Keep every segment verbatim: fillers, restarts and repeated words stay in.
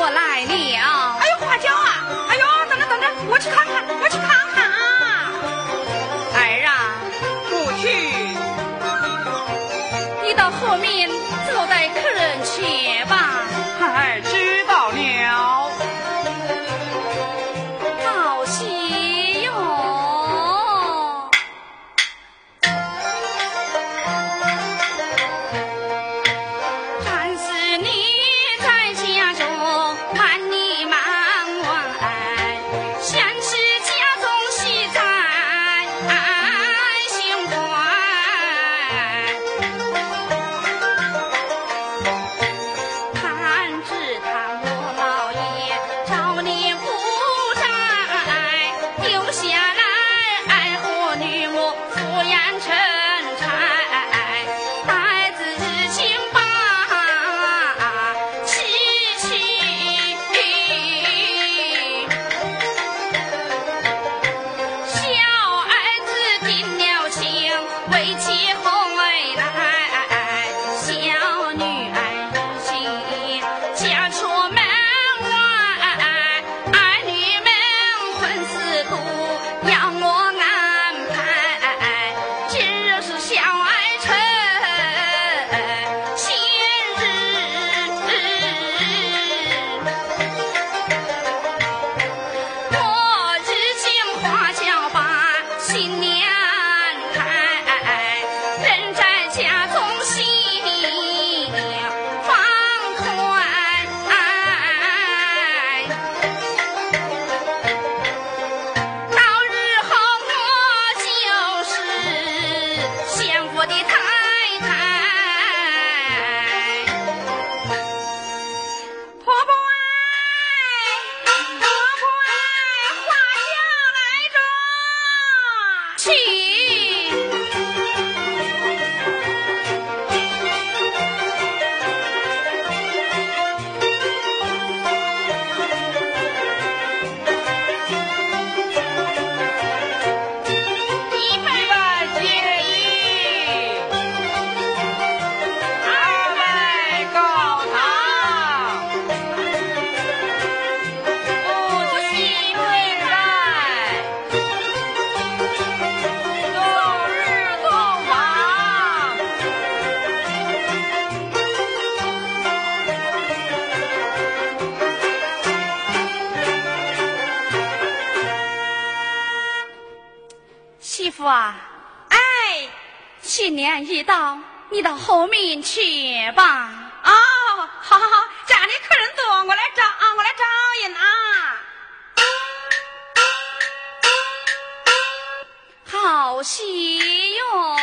我来了。 哎呦，花椒啊！哎呦，等着等着，我去看看，我去看看啊！ 儿啊， 不去。 你到后面招待客人去吧。 哎，知道了。 好喜哟！但是你在家中看你忙完，先是家中喜在心怀，看知他我老爷找你不在，留下来爱护女母抚养成才，待子日情把妻妻，小儿子定了情，为结婚未来，小女儿如今嫁出门外，儿女们婚事都要我安排，今日是小儿成亲日，我日进花轿把新娘抬，人在家中心放宽，到日后我就是相国的太太。 婆婆哎，婆婆哎，花轿来着。 去， 一百结义，二百高堂，夫妻对待，终日同房。 媳妇啊， 哎， 新年一到，你到后面去吧。 哦，好好好，家里客人多，我来招啊，我来招人啊。 好喜哟！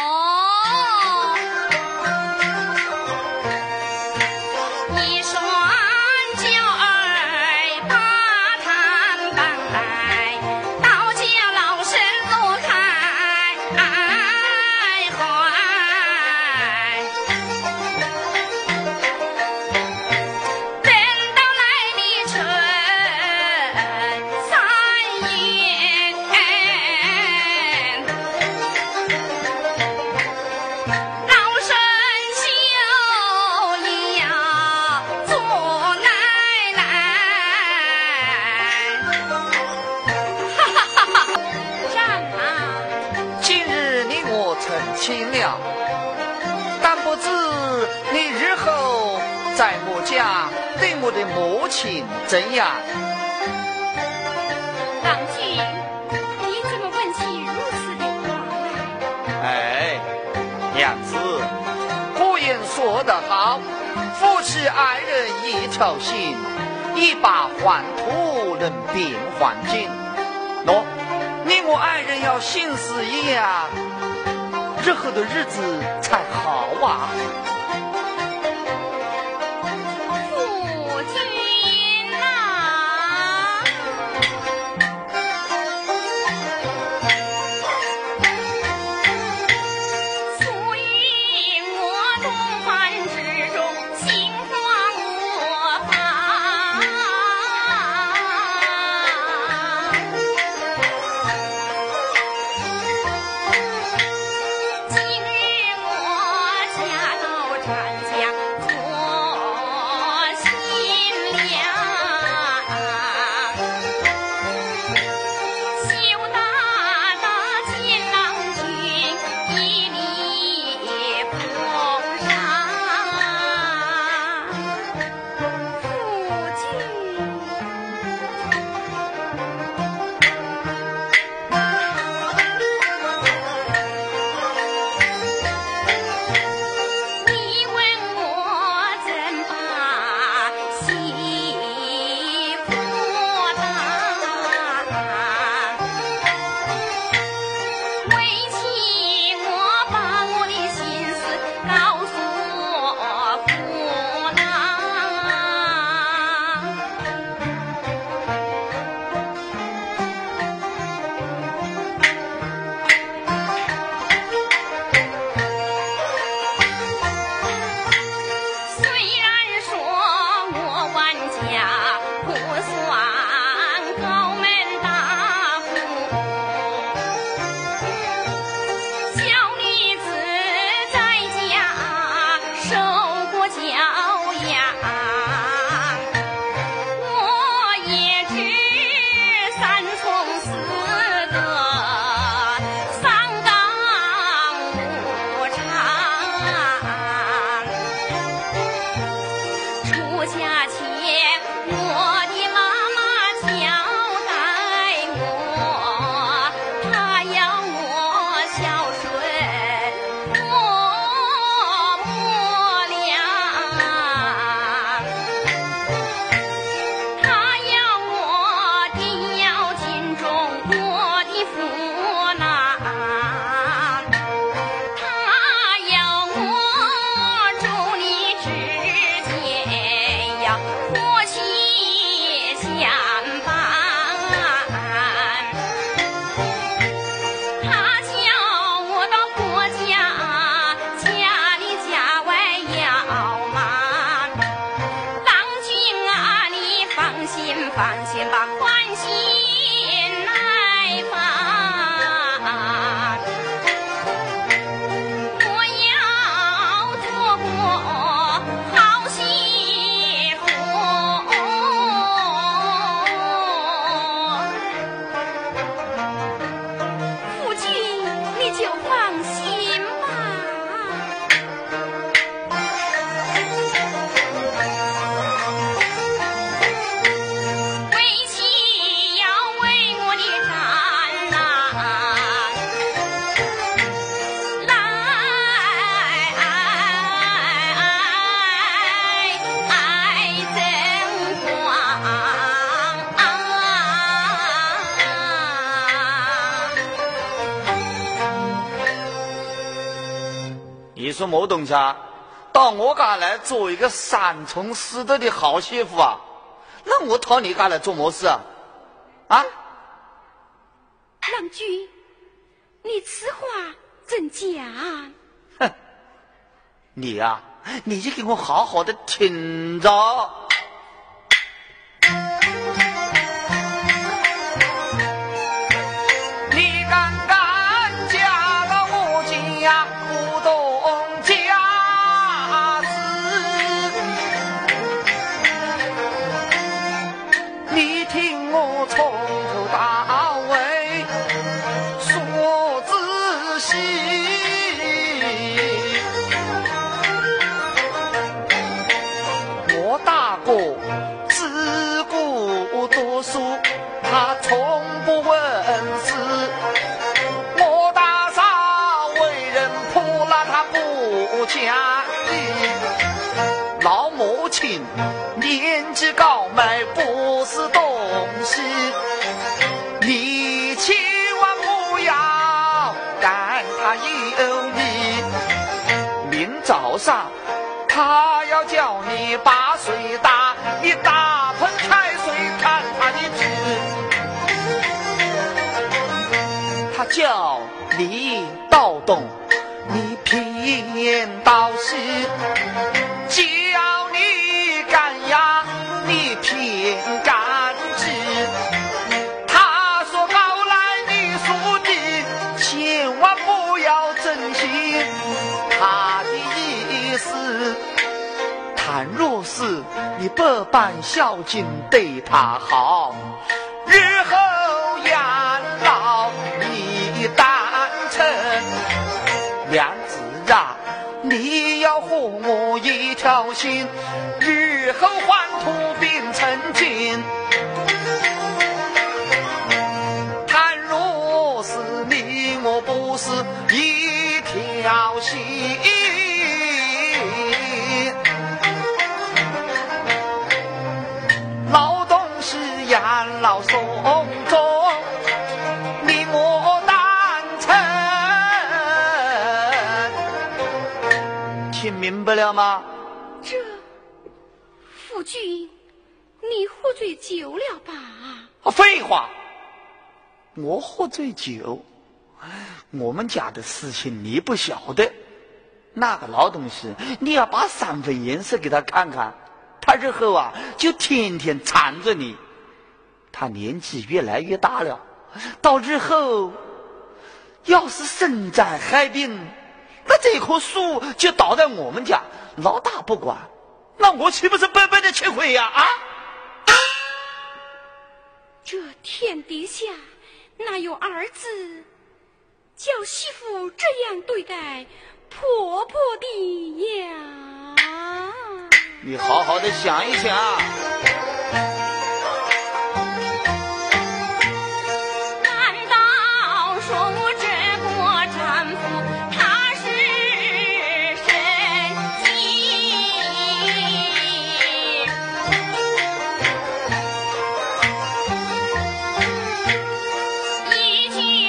一双娇儿把摊摆，到家老身坐开怀。等到来的春三月，老身就要做奶奶。哈哈哈哈！站啊！ 今日你我成亲了，但不知你日后在我家对我的母亲怎样？ 郎君，你怎么问起如此的话来？ 哎，娘子，古言说得好，夫妻二人一条心，一把黄土能变黄金。喏，你我二人要心思一样，日后的日子才好啊。 夫君呐，所以我东汉之中心花无妨。今日我家到说某东西啊，到我家来做一个三从四德的好媳妇啊，那我讨你家来做么事啊？啊？ 郎君，你此话怎讲？ 哼，你呀、啊，你就给我好好的听着。你刚刚嫁到我家，不懂家事，你听我从头到尾说仔细。我大哥自古读书，他从不问事。我大嫂为人泼辣，他不讲理。老母亲年纪高迈不是东西，你千万不要干他有理。明早上他要叫你把水打，你大盆开水看他的纸。他叫你倒动，你偏倒是；叫你干呀，你偏干直。他说高来，你说低，千万不要真心他的意思。倘若是你百般孝敬对他好，日后养老你担承。娘子啊，你要和我一条心，日后还土并成亲。倘若是你我不是一条心，劳动是养老送终，你我担承。听明白了吗？ 这夫君，你喝醉酒了吧？ 啊，废话，我喝醉酒，我们家的事情你不晓得。那个老东西，你要把三分颜色给他看看，他日后啊就天天缠着你。他年纪越来越大了，到日后要是生灾害病，那这棵树就倒在我们家，老大不管，那我岂不是白白的吃亏呀？啊！ 这天底下哪有儿子叫媳妇这样对待婆婆的呀？ 你好好的想一想。 难道说我这个丈夫他是神经？一句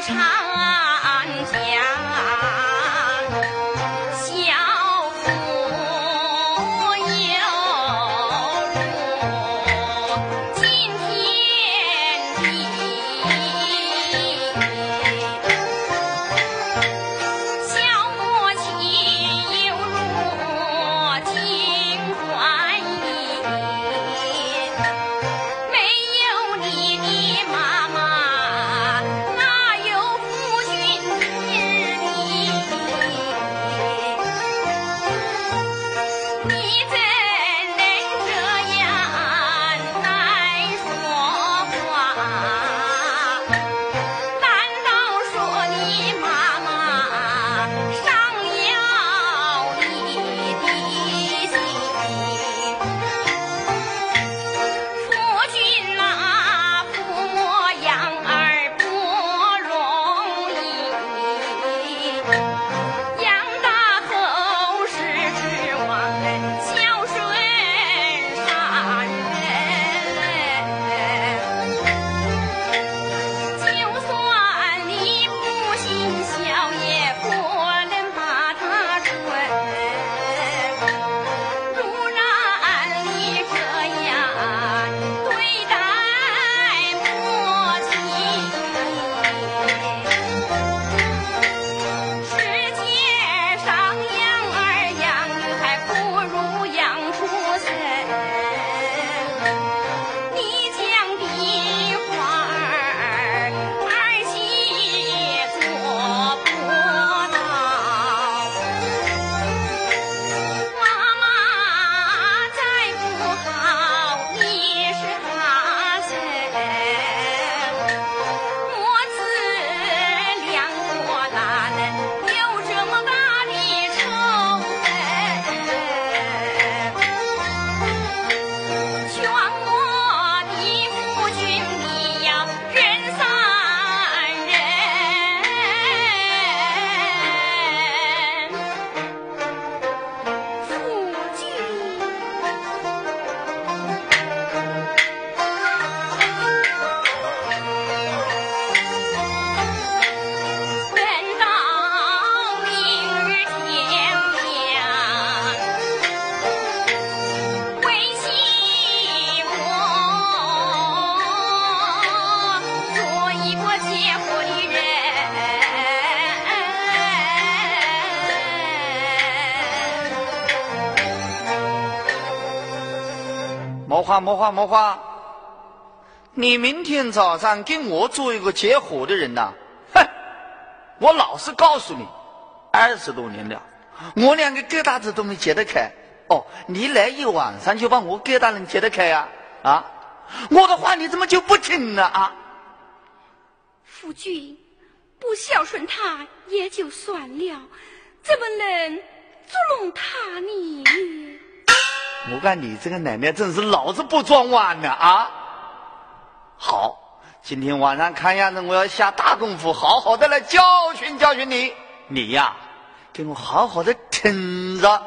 莫话莫话莫话，你明天早上跟我做一个结伙的人呐、啊，哼！我老实告诉你，二十多年了，我两个疙瘩子都没解得开。哦，你来一晚上就把我疙瘩人解得开呀、啊？啊，我的话你怎么就不听呢？啊， 夫君不孝顺他也就算了，怎么能捉弄他呢？ 我看你这个奶奶真是老子不装碗呢啊！好，今天晚上看样子我要下大功夫，好好的来教训教训你。你呀，给我好好的听着。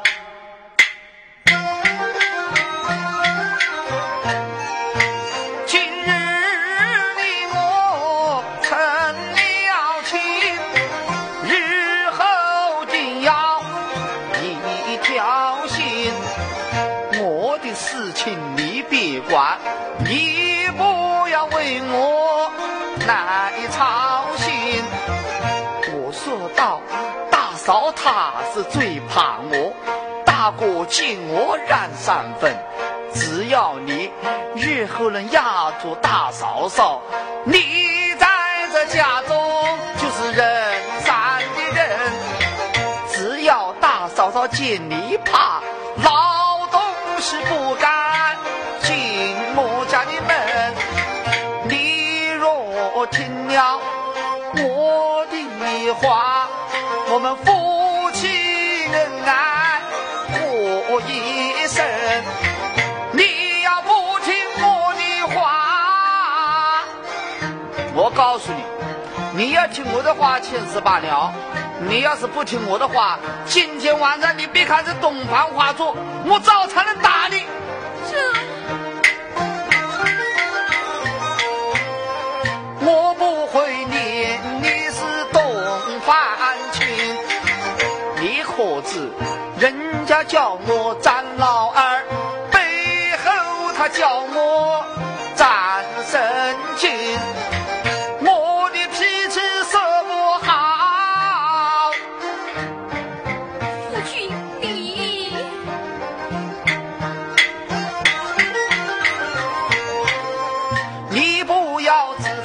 今日你我成了亲，日后定要一条心。我的事情你别管，你不要为我来操心。我说到大嫂她是最怕我，大哥见我染三分，只要你日后能压住大嫂嫂，你在这家中就是人山的人。只要大嫂嫂见你怕，老东是不敢进我家的门。你若听了我的话，我们夫妻恩爱过一生。你要不听我的话，我告诉你，你要听我的话千事罢了，你要是不听我的话，今天晚上你别看是东方花烛，我早餐能打你。 这我不会念你是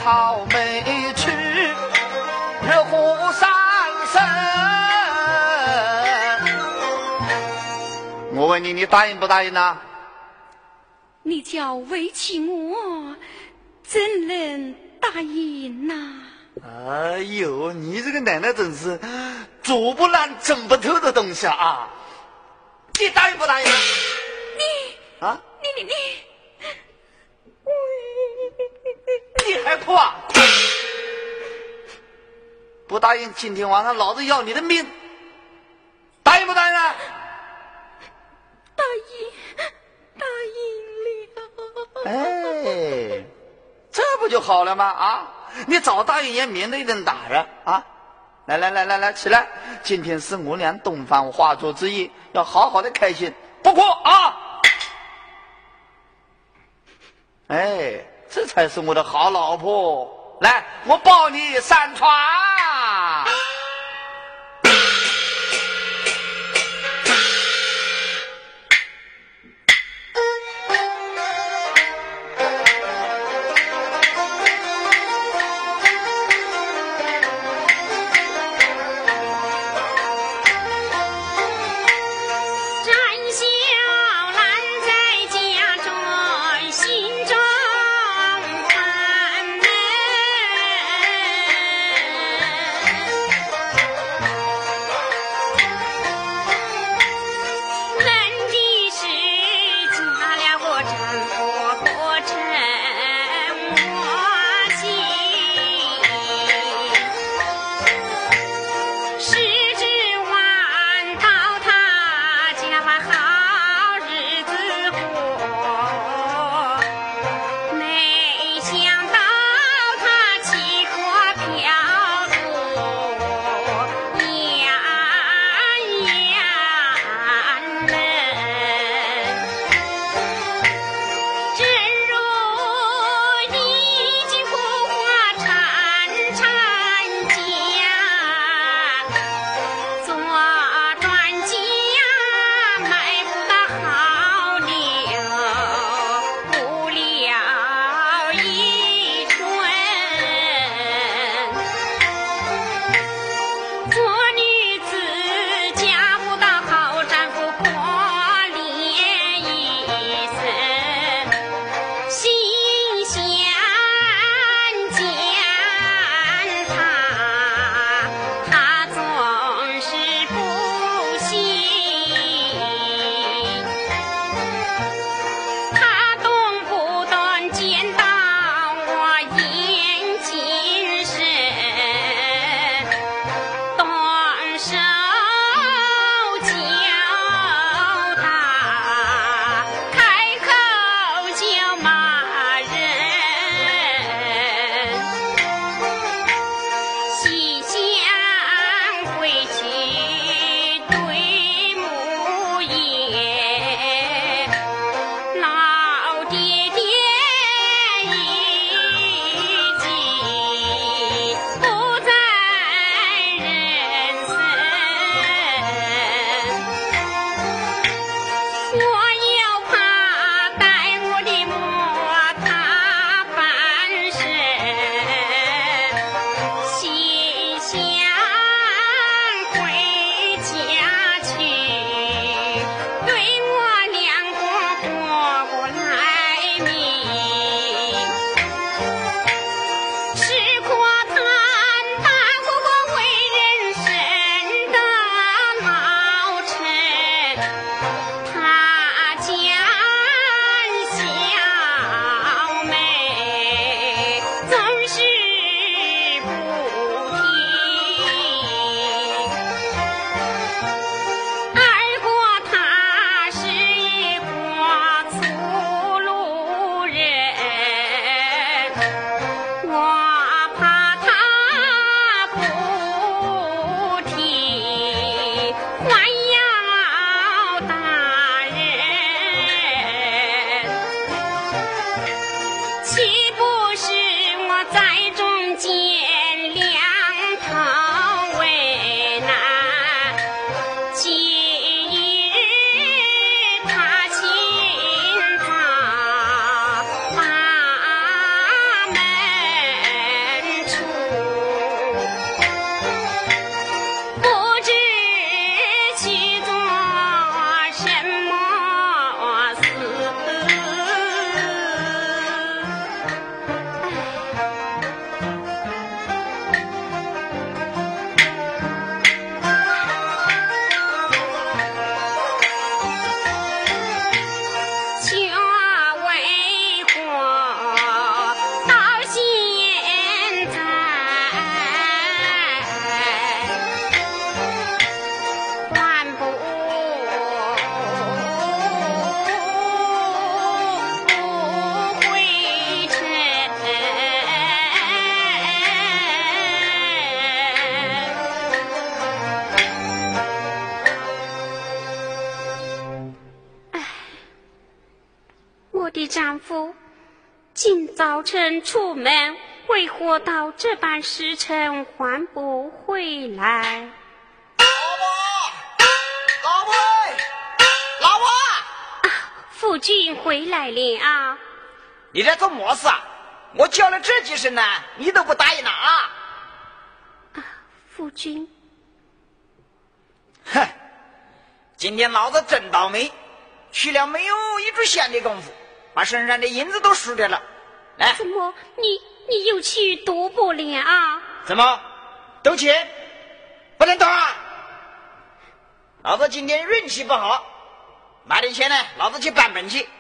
好没趣，热乎上身。我问你，你答应不答应呢？ 你叫为情我，怎能答应呐？ 哎呦，你这个奶奶真是煮不烂蒸不透的东西啊！你答应不答应？ 你啊？ 你你你， 你还哭啊？不答应，今天晚上老子要你的命！答应不答应啊？ 答应，答应了。 哎，这不就好了吗？啊，你早答应也免得一顿打着啊！来来来来来，起来！今天是我俩东方化作之夜，要好好的开心，不哭啊！哎，这才是我的好老婆。来，我抱你上床。 哎丈夫今早晨出门，为何到这般时辰还不回来？ 老婆，老婆，老婆！ 啊，夫君回来了啊！ 你在做么事啊？我叫了这几声呢，你都不答应了啊！ 啊，夫君。 哼，今天老子真倒霉，去了没有一炷香的功夫，把身上的银子都输掉了。来， 怎么你你又去赌博了啊？ 怎么赌钱不能赌啊？老子今天运气不好，拿点钱呢，老子去办本去。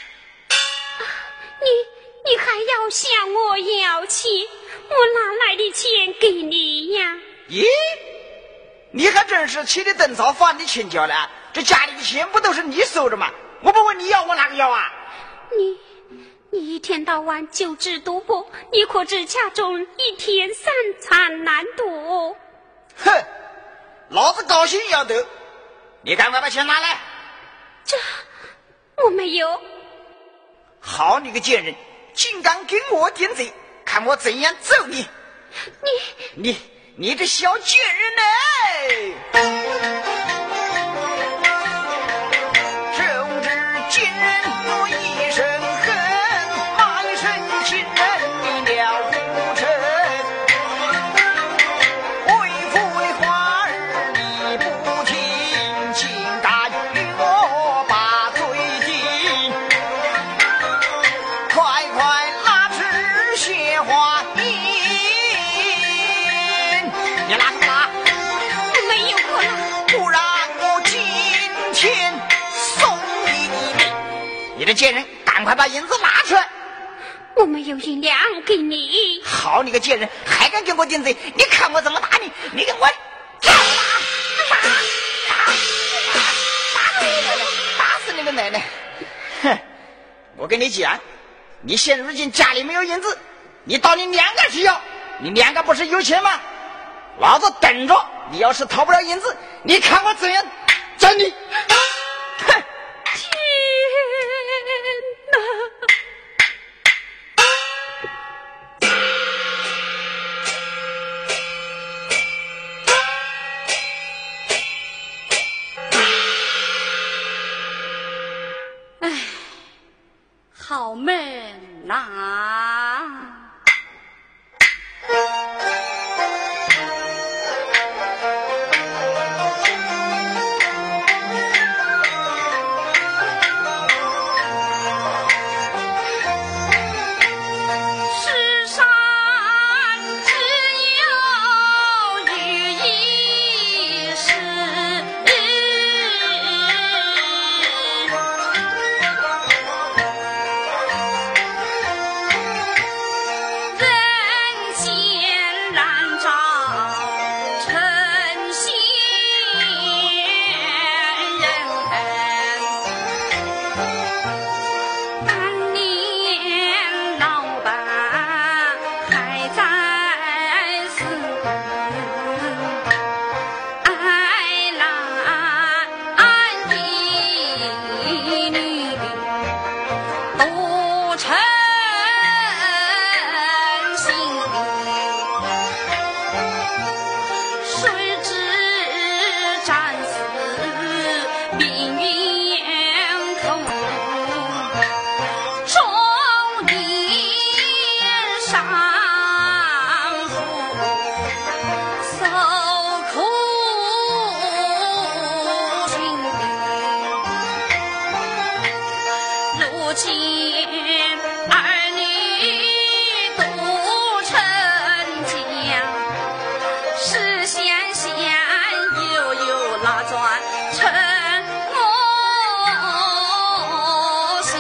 你你还要向我要钱？我哪来的钱给你呀？ 咦，你还真是起的灯草放的前脚了，这家里的钱不都是你收着吗？我不问你要，我哪个要啊？ 你你一天到晚就知赌博，你可知家中一天三餐难度？ 哼，老子高兴要得，你赶快把钱拿来。 这我没有。 好你个贱人，竟敢跟我顶嘴，看我怎样揍你！ 你你你这小贱人呢！正直贱人我一声恨，骂一声贱人你了不成。为父为花儿你不听，竟敢与我把嘴顶。快快拉直雪花印，你拉什么拉？ 没有可能。 不然我今天送你一命！你这贱人，赶快把银子拿出来！ 我没有银两给你。 好你个贱人，还敢跟我顶嘴？你看我怎么打你！你跟我跳打！打！打！打死你奶奶！打死你个奶奶！哼！我跟你讲，你现如今家里没有银子，你到你娘家去要。你娘家不是有钱吗？老子等着，你要是讨不了银子，你看我怎样整你！哼！ 天哪！哎，好闷呐！世上只有雨一时，人间燃烧成仙人。当年老伴还在世，爱男一女都成心，谁知战死命运空，终年上父受苦心，如今儿女都成家，是想想悠悠那转成我心。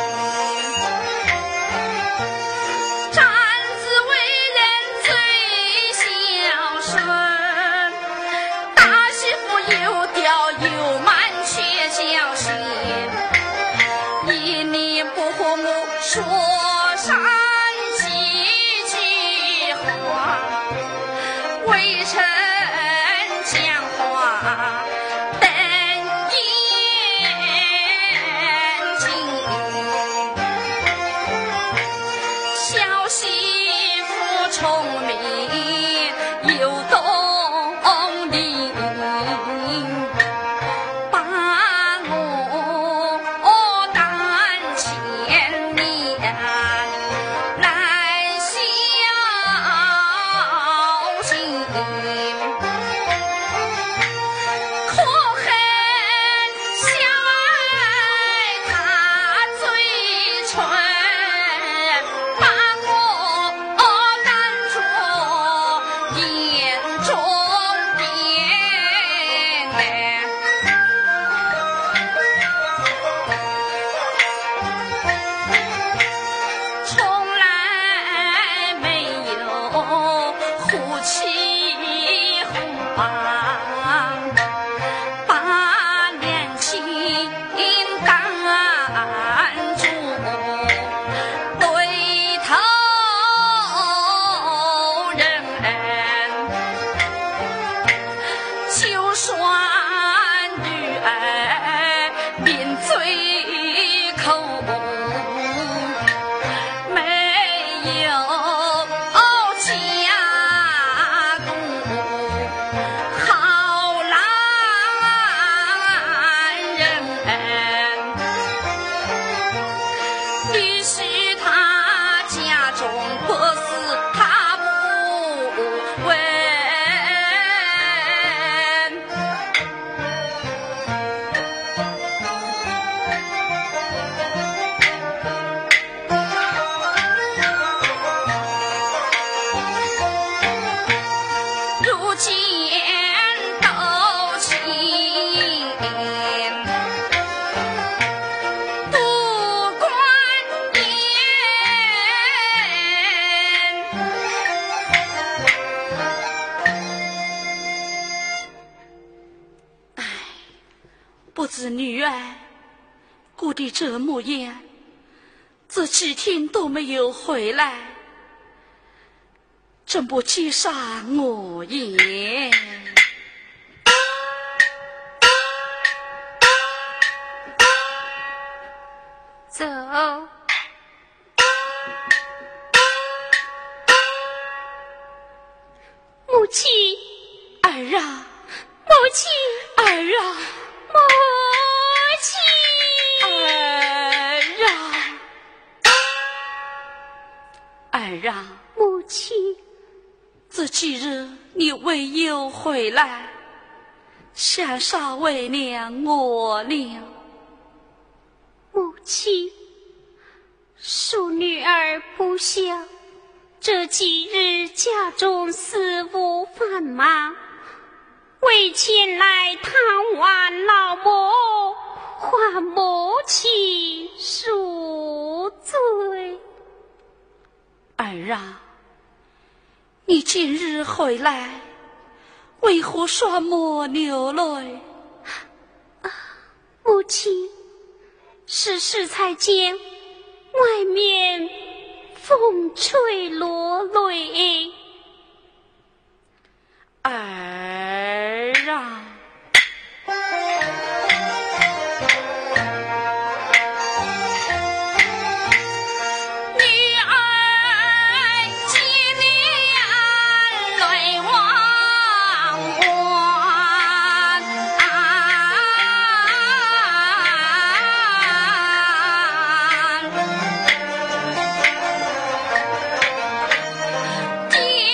长子为人最孝顺，大媳妇又刁又蛮却小心，一年不和睦说上几句话，微臣讲话瞪眼睛。 聪明又懂礼，把我担千年来孝心。可恨相爱他嘴唇，把我当作眼中钉嘞。从来没有呼起红榜，把年轻赶住，对头人，就算女儿抿嘴口，没有家顾，好男人。必须他家中破事他不问。如今都情不关言。不知女儿顾的这模样，这几天都没有回来，怎不接上我言？ 走，母亲， 儿啊， 母亲， 儿啊， 母亲， 儿啊，儿啊， 母亲， 这几日你未有回来，想啥为娘我了？ 母亲，恕女儿不孝，这几日家中事务繁忙，未前来探望老母，还母亲恕罪。 儿啊，你今日回来，为何双目流泪？ 母亲，是时才见外面风吹落泪。 儿啊，女儿接连泪汪汪，爹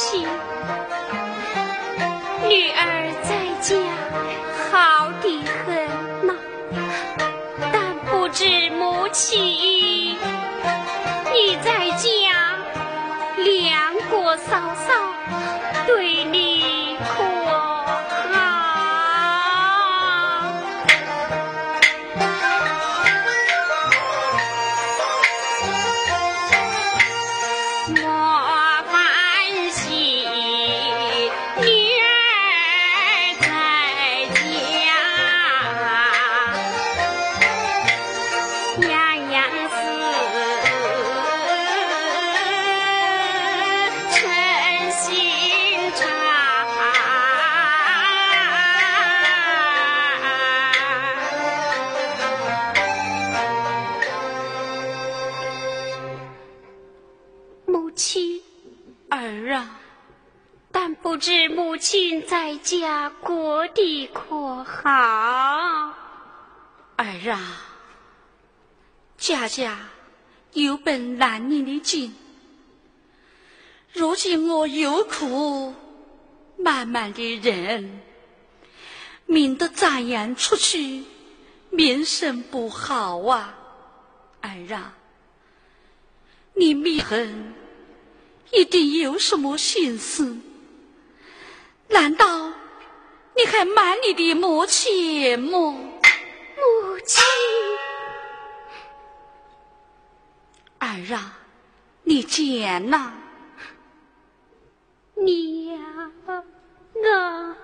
亲，女儿在家好得很呐，但不知母亲你在家两国嫂嫂对你可不知母亲在家过得可好？ 儿啊，家家有本难念的经，如今我有苦慢慢的忍，免得展扬出去名声不好啊。儿啊，你密恨一定有什么心思，难道你还瞒你的母亲吗？ 母亲， 儿啊，你讲呐。 娘啊，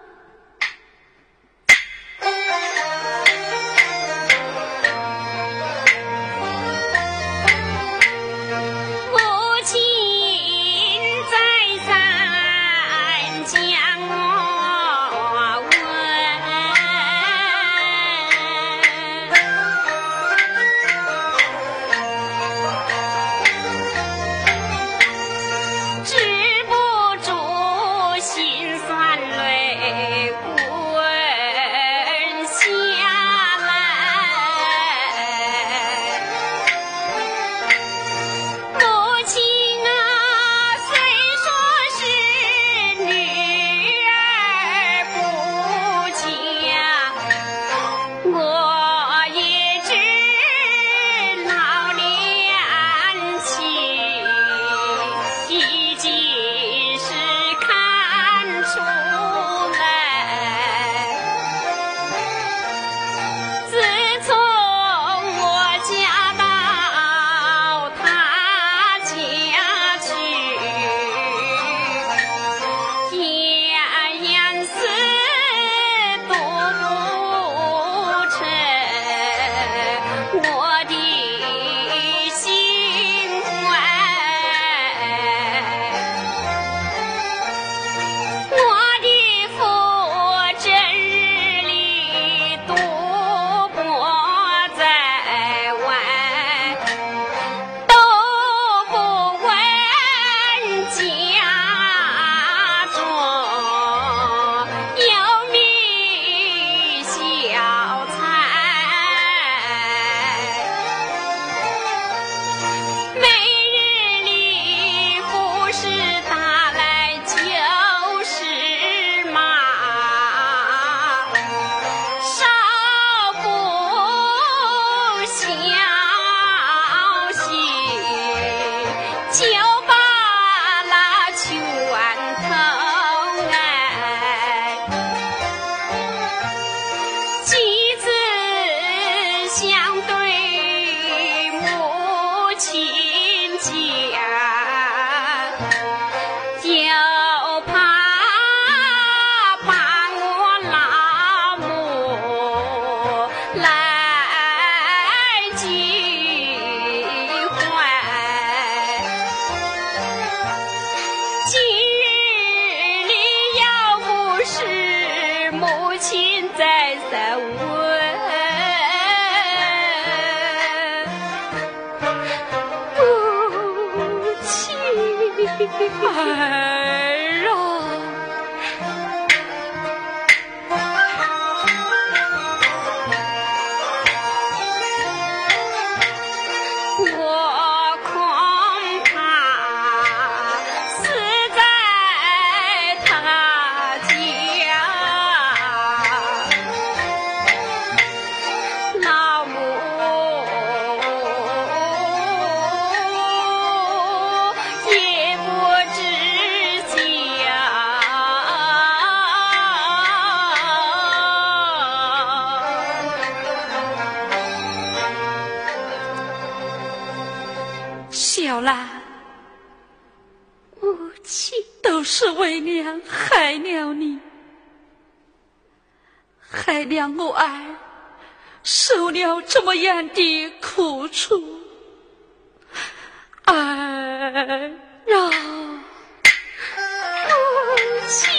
儿啊， 我恐怕死在都是为娘害了你，害了我儿受了这么样的苦楚。儿啊，母亲，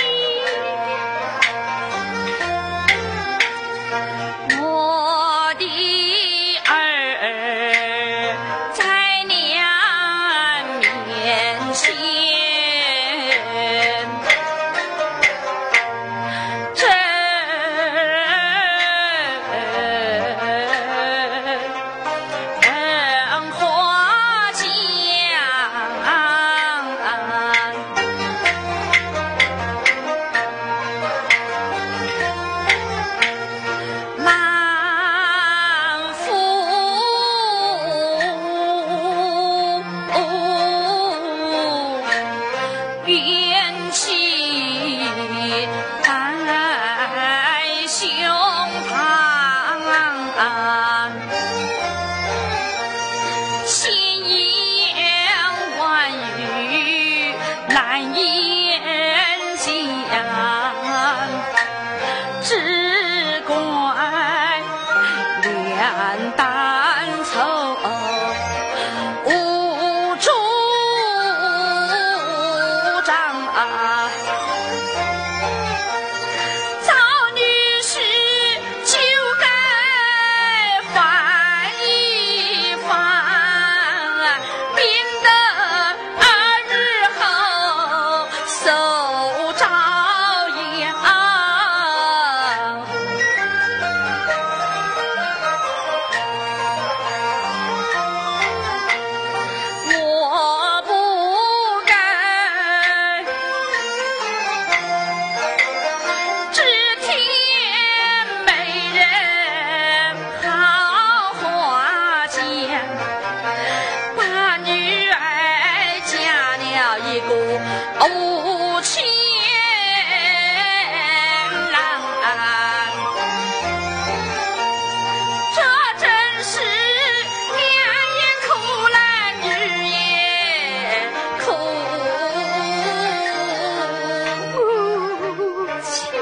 我的儿在娘面前，真话讲，满腹怨气在胸膛，千言万语难言讲，只怪脸蛋丑，无主张啊！赵女士就该翻一翻，免得日后受遭殃。我不该只听媒人好话讲，把女儿嫁了一个无钱郎，这真是娘也苦了，女也苦。 母亲。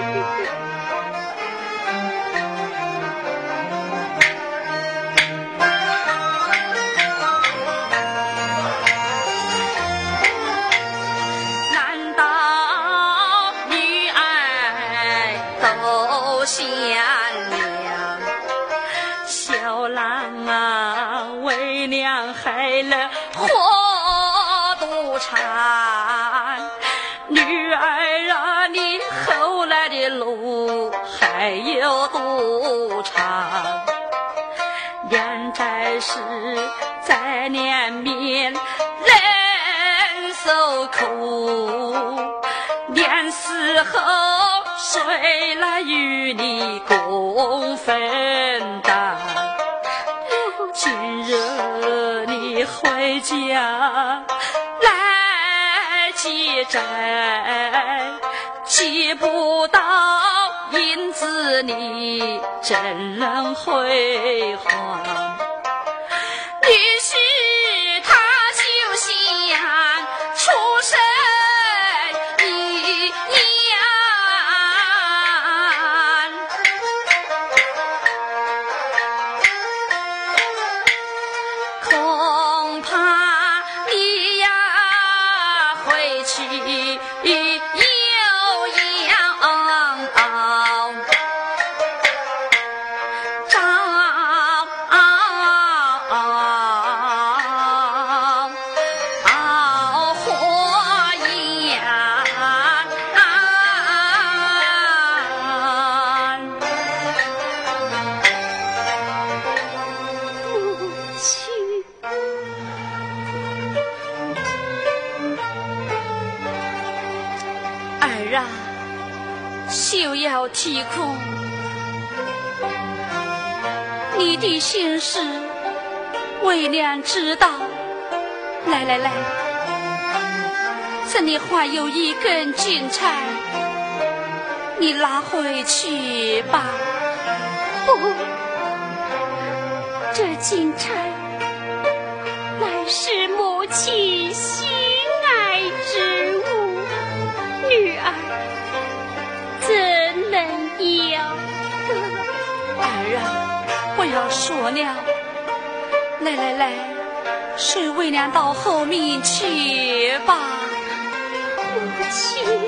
难道女儿都贤良？ 小郎啊，为娘害了活肚缠， 女儿啊，你后来的路还有多长？娘在世，在娘面忍受苦，娘死后谁来与你共分担？今日你回家来借债，借不到银子你怎能归还？ 于是他就想出身一样，恐怕你呀回去又要休要啼哭，你的心事为娘知道。来来来，这里还有一根金钗，你拿回去吧。 不，这金钗乃是母亲心爱之物。 要说了。来来来，随为娘到后面去吧。 母亲。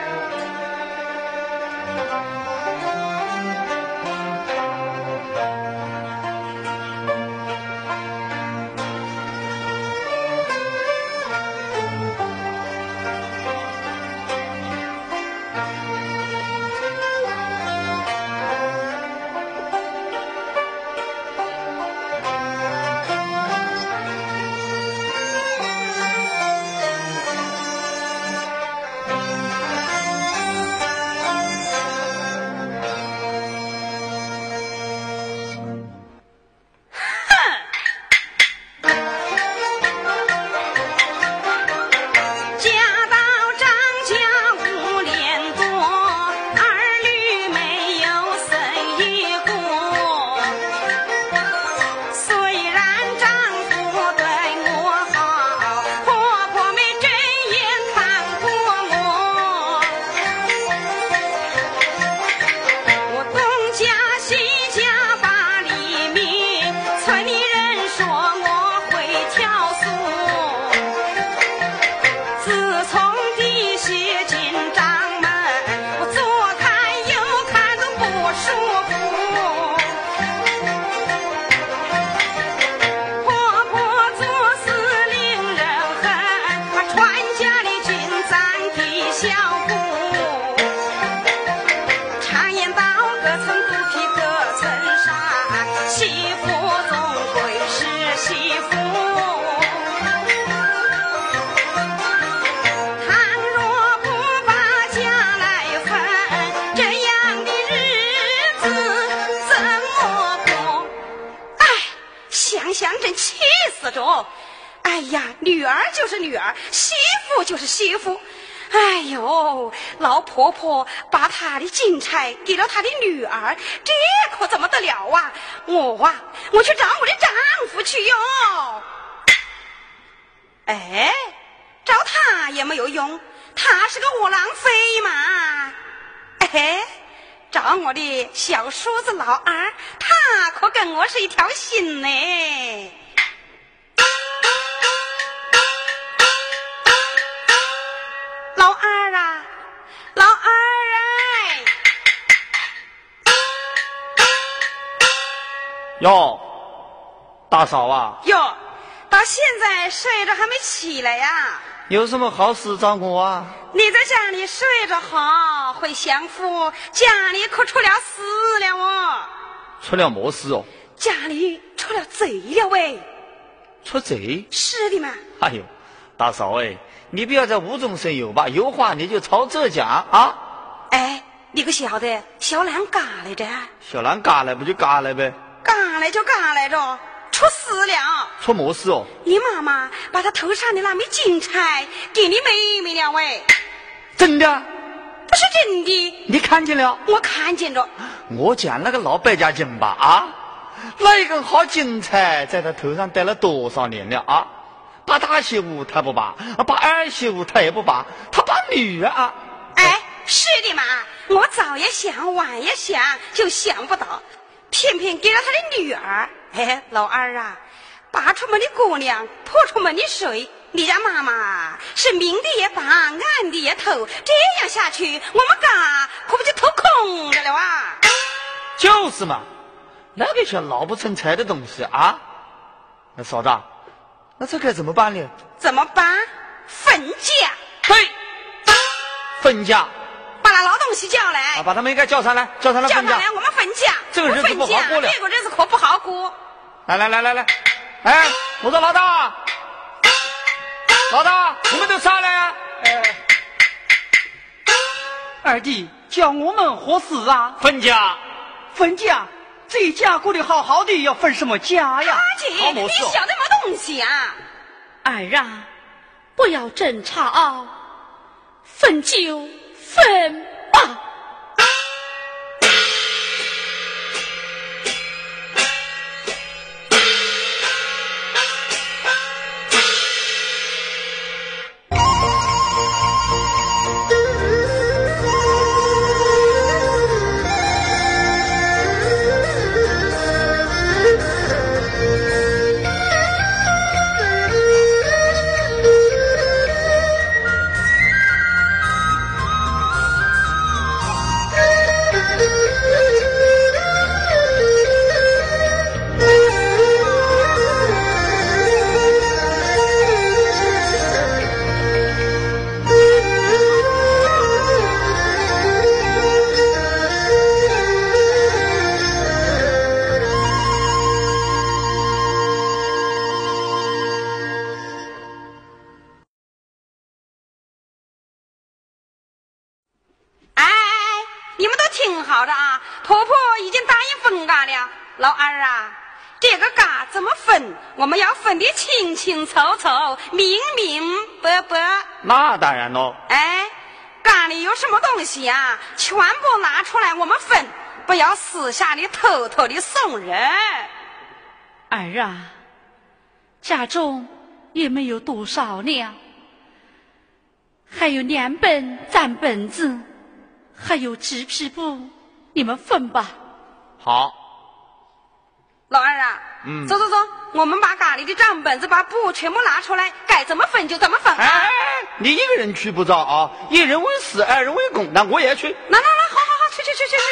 哎呀，女儿就是女儿，媳妇就是媳妇。哎呦，老婆婆把她的金钗给了她的女儿，这可怎么得了啊？我啊，我去找我的丈夫去哟。哎，找他也没有用，他是个窝囊废嘛。哎，找我的小叔子老二，他可跟我是一条心呢。老二啊，老二哎！ 哟，大嫂啊！ 哟，到现在睡着还没起来呀？ 有什么好事找我啊？ 你在家里睡着好，会享福，家里可出了事了哦。 出了么事哦？ 家里出了贼了喂！ 出贼？ 是的嘛。 哎呦，大嫂哎，你不要在无中生有吧，有话你就朝这讲啊！ 哎，你可晓得小兰嘎来着？ 小兰嘎来不就嘎来呗？ 嘎来就嘎来着，出事了！ 出么事哦？ 你妈妈把她头上的那枚金钗给你妹妹了喂！ 真的？ 不是真的。 你看见了？ 我看见着。 我讲那个老百家金吧啊，那一根好金钗在他头上戴了多少年了啊？把大媳妇他不把，把二媳妇他也不把，他把女儿啊！ 哎，是的嘛，我早也想，晚也想，就想不到，偏偏给了他的女儿。哎，老二啊，拔出门的姑娘泼出门的水，你家妈妈是明的也拔，暗的也偷，这样下去，我们家可不就偷空着了啊？ 就是嘛，那个小老不成才的东西啊！那嫂子，那这该怎么办呢？ 怎么办？分家。 对，分家。 把那老东西叫来， 啊、把他们应该叫上来，叫上来分家。 叫上来，我们分家。 这个日子不好过了， 这个日子可不好过。 来来来来来，哎，我说老大，老大，你们都上来啊！哎， 二弟，叫我们何事啊？ 分家。 分家？这家过得好好的，要分什么家呀？ 阿姐，你晓得没东西啊？ 儿啊，不要争吵，分就分吧。 挺好的啊，婆婆已经答应分嘎了。老二啊，这个嘎怎么分？我们要分得清清楚楚、明明白白。 那当然喽。 哎，嘎里有什么东西啊，全部拿出来我们分，不要私下里偷偷的送人。 儿啊，家中也没有多少粮，还有两本账本子，还有纸皮布，你们分吧。 好。 老二啊， 嗯， 走走走，我们把嘎里的账本子、把布全部拿出来，该怎么分就怎么分啊！ 哎，你一个人去不着啊，一人为私，二人为公，那我也去。 来来来，好好好，去去去去去。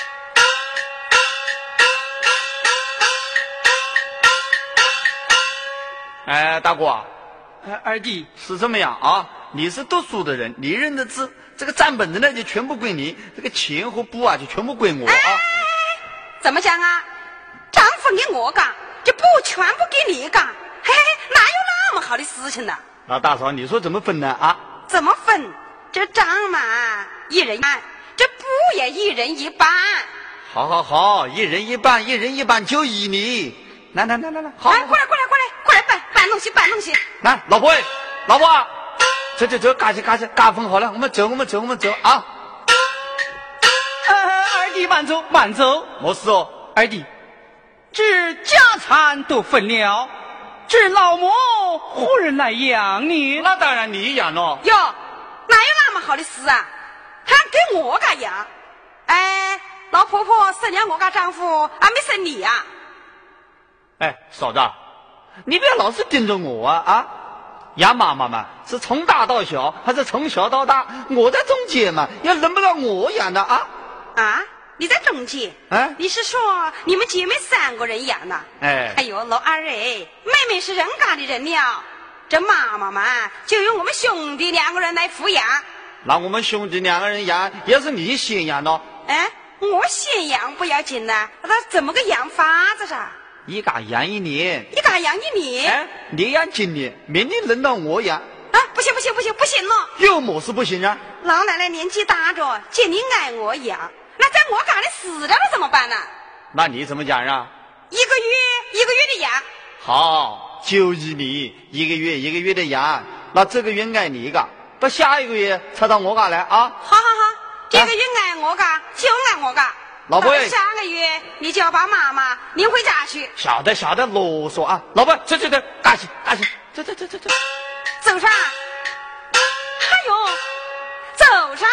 哎，大哥， 哎，二弟是这么样啊？你是读书的人，你认得字，这个账本子呢就全部归你，这个钱和布啊就全部归我啊。 哎，怎么讲啊？账分给我干，这布全部给你干，嘿嘿，哪有那么好的事情呢？ 老大嫂，你说怎么分呢？啊？ 怎么分？这账嘛，一人一半，这布也一人一半。 好好好，一人一半，一人一半就依你。来来来来来，好， 哎，过来过来过来，过来搬搬东西搬东西。 来，老婆，老婆，走走走，赶紧赶紧，嘎分好了，我们走我们走我们走啊！ 呃，二弟慢走慢走， 没事哦， 二弟。这家产都分了，这老母何人来养你？ 那当然你养喽。 哟，哪有那么好的事啊？还给我个养？哎，老婆婆生了我个丈夫，还没生你啊？ 哎，嫂子，你不要老是盯着我啊啊！养妈妈嘛，是从大到小，还是从小到大？我在中间嘛，要轮不到我养的啊！ 啊？你在中间？ 哎， 你是说你们姐妹三个人养的？ 哎， 哎呦，老二哎，妹妹是人家的人了，这妈妈嘛，就由我们兄弟两个人来抚养。 那我们兄弟两个人养，也是你先养的。 哎，我先养不要紧呐，那怎么个养法子噻？ 一嘎养一年， 一嘎养一年。 哎，你养今年，明年轮到我养。 啊，不行不行不行不行了！ 有么事不行啊？ 老奶奶年纪大着，见你爱我养。那在我家里死掉了怎么办呢？ 那你怎么讲啊？ 一个月一个月的养。 好，就依你一个月一个月的养。那这个月爱你个，到下一个月才到我家来啊！ 好好好，这个月爱我家就爱我家。 老婆， 下个月你就要把妈妈领回家去。 晓得晓得，啰嗦啊！老婆，走走走，赶紧赶紧，走走走走走， 走上。哎呦，走上。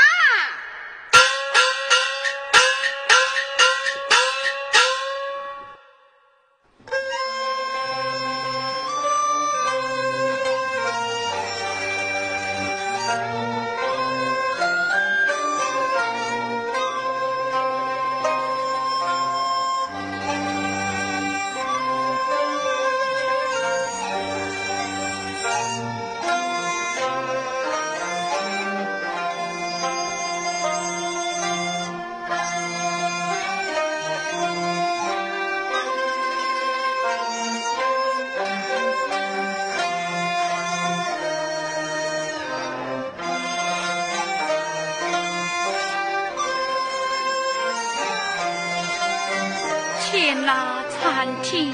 天哪，苍天！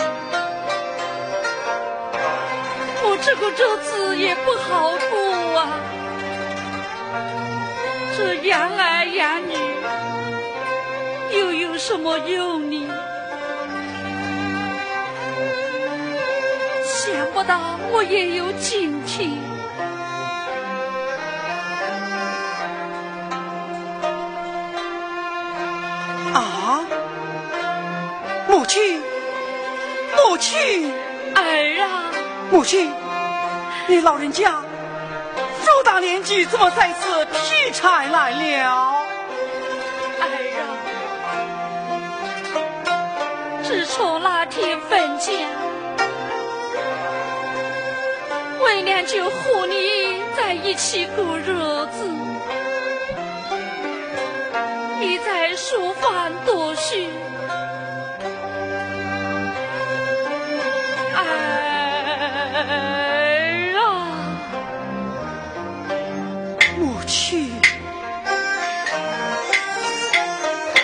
我这个日子也不好过啊！这养儿养女又有什么用呢？想不到我也有今天。 啊！母亲，母亲， 儿啊！ 母亲，你老人家这大年纪怎么在此劈柴来了？ 儿啊！自从那天分家，为娘就和你在一起过日子，你在书房读书。儿啊， 母亲，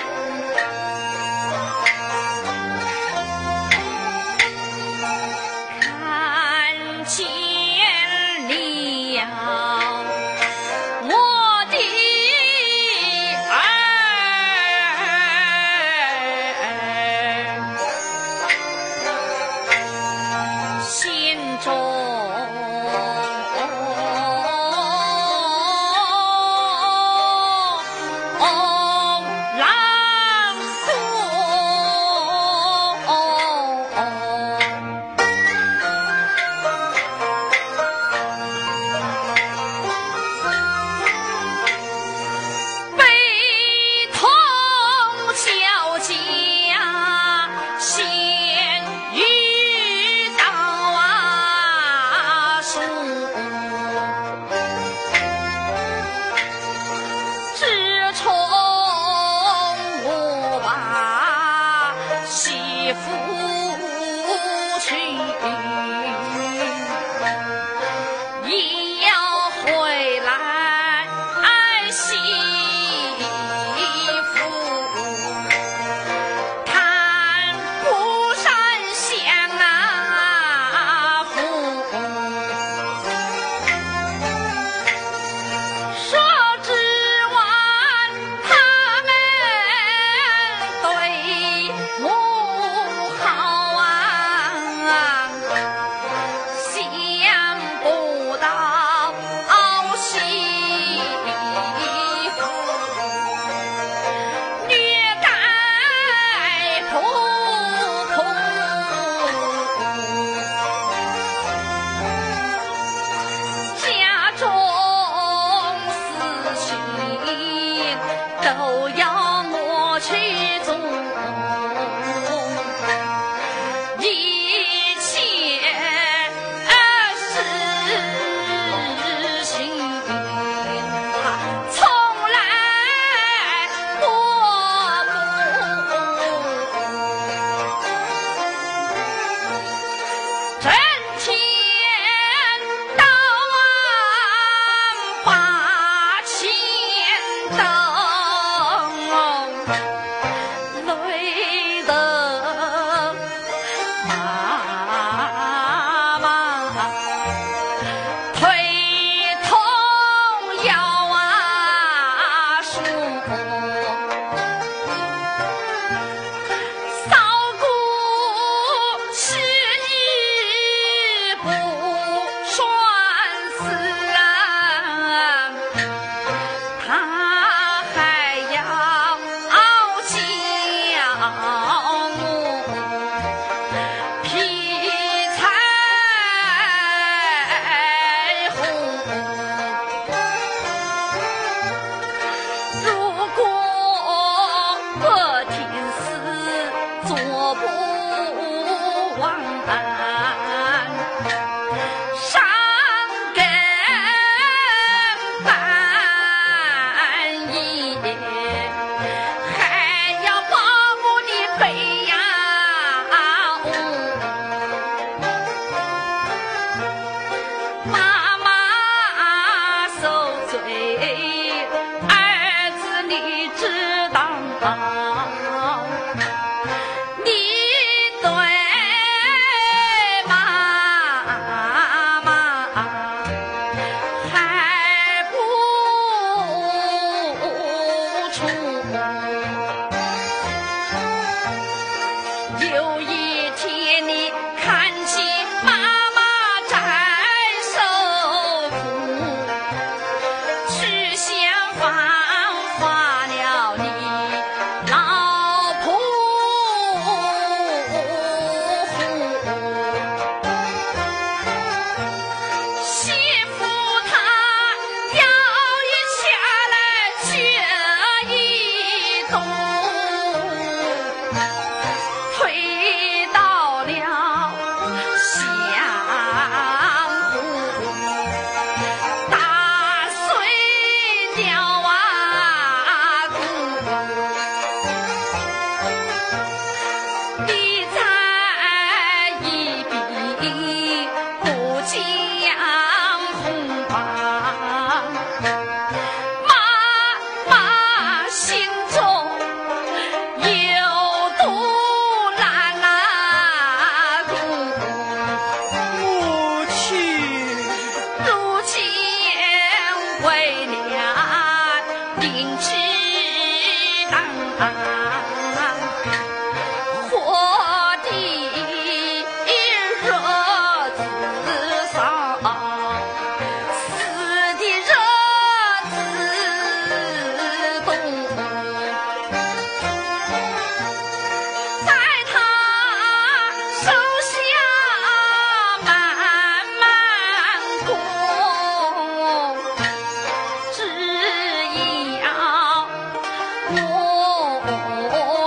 我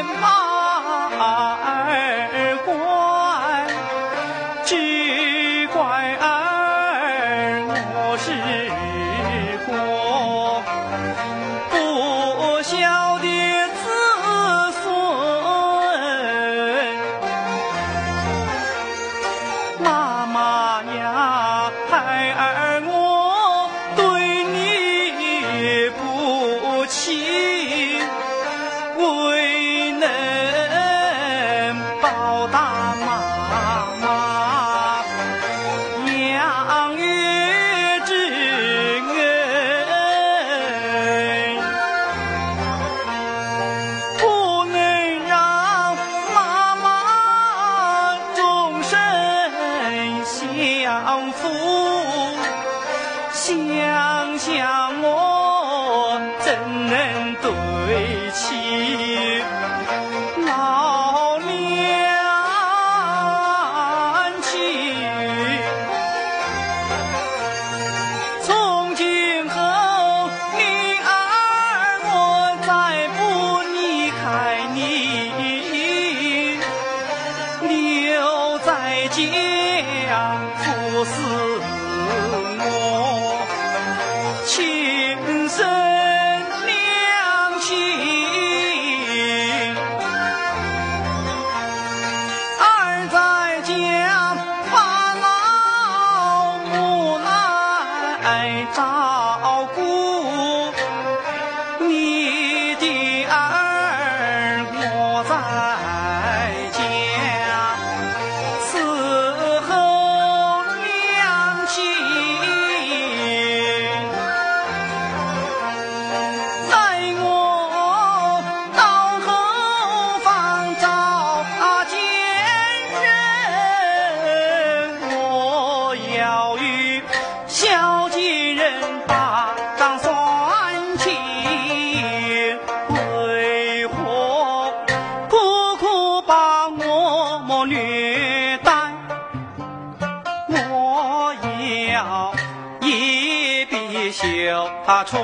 他出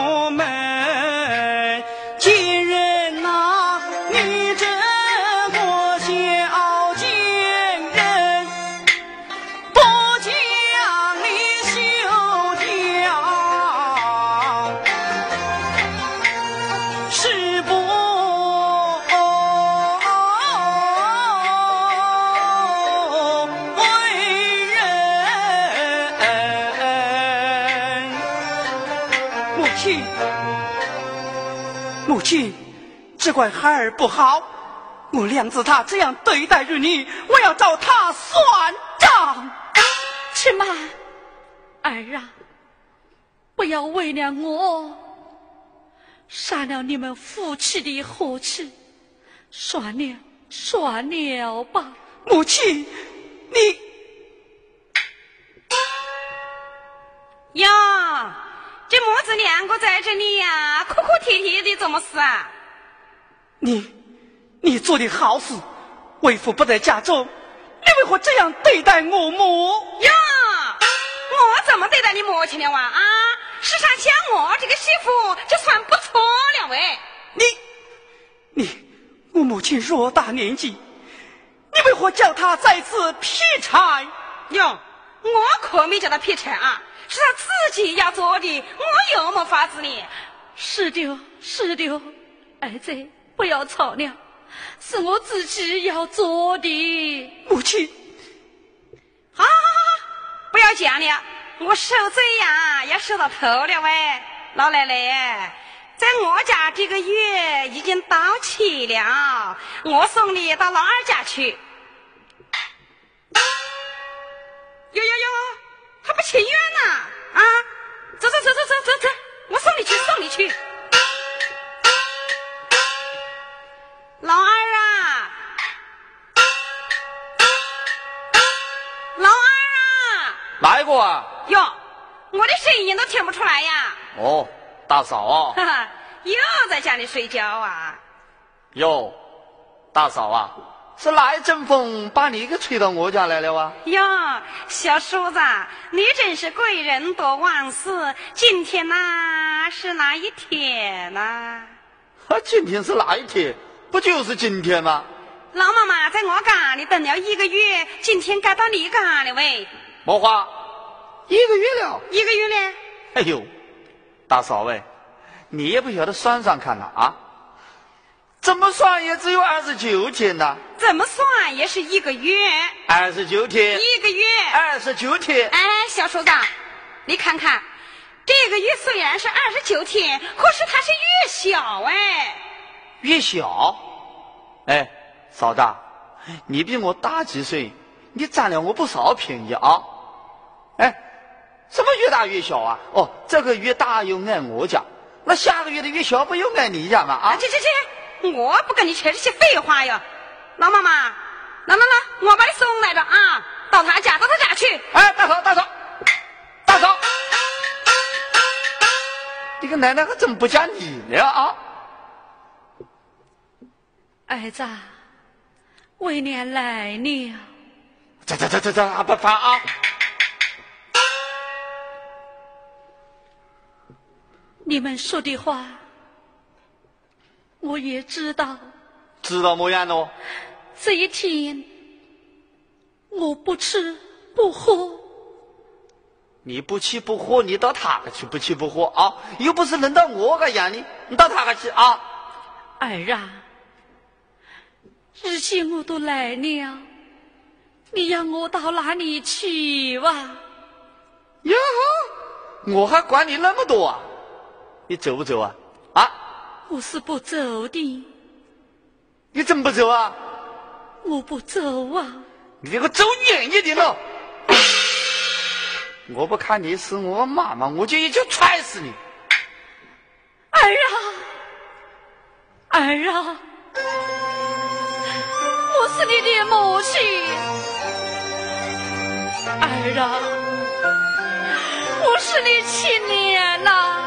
门，今人呐，你这个小贱人，不讲理休讲，是不为人。母亲，母亲，只怪孩儿不好，我娘子她这样对待于你，我要找她算账。 赤妈，儿啊，不要为了我杀了你们夫妻的和气，算了算了吧。 母亲，你呀，这母子两个在这里呀、啊，哭哭啼啼的，怎么事啊？ 你你做的好事，为父不在家中，你为何这样对待我母？ 呀，我怎么对待你母亲了哇？啊，世上像我这个媳妇就算不错了喂。 你你我母亲偌大年纪，你为何叫她再次劈柴？ 哟，我可没叫她劈柴啊，是她自己要做的，我有没法子呢？ 是的，是的，儿子，不要吵了，是我自己要做的。 母亲， 好好好好，不要讲了，我受罪呀，要受到头了喂。老奶奶，在我家这个月已经到期了，我送你到老二家去。哟哟哟，还不情愿呢？啊，走走走走走走走，我送你去，送你去。老二啊，老二啊， 来过啊？ 哟，我的声音都听不出来呀。 哦，大嫂啊。 哈哈，又在家里睡觉啊？ 哟，大嫂啊，是哪一阵风把你给吹到我家来了啊？ 哟，小叔子，你真是贵人多忘事。今天呐、是哪一天呐、 啊，今天是哪一天？ 不就是今天吗？ 老妈妈在我家里等了一个月，今天该到你家了喂。 莫话一个月了， 一个月呢？ 哎呦，大嫂喂，你也不晓得算算看呐啊？怎么算也只有二十九天呐。 怎么算也是一个月。 二十九天。 一个月。 二十九天。 哎，小叔子，你看看，这个月虽然是二十九天，可是它是月小哎。 月小？哎，嫂子，你比我大几岁，你占了我不少便宜啊。哎，什么越大越小啊？哦，这个越大又按我家，那下个月的越小不又按你家吗？啊， 这这这，我不跟你扯这些废话呀。老妈妈，来来来，我把你送来着啊，到他家，到他家去。 哎，大嫂，大嫂，大嫂，这个奶奶还真不讲理呢啊！ 儿子，为娘来了。 这这这这这不烦啊！ 你们说的话，我也知道。 知道么样喏？ 这一天，我不吃不喝。 你不吃不喝，你到他个去不吃不喝啊？又不是轮到我个养你，你到他个去啊？ 儿啊，日前我都来了，你让我到哪里去哇？ 哟，我还管你那么多啊？你走不走啊？啊？ 我是不走的。 你怎么不走啊？ 我不走啊！ 你给我走远一点哦！我不看你是我妈妈，我就一脚踹死你！ 儿啊，儿啊，我是你的母亲，儿啊，我是你亲娘呐，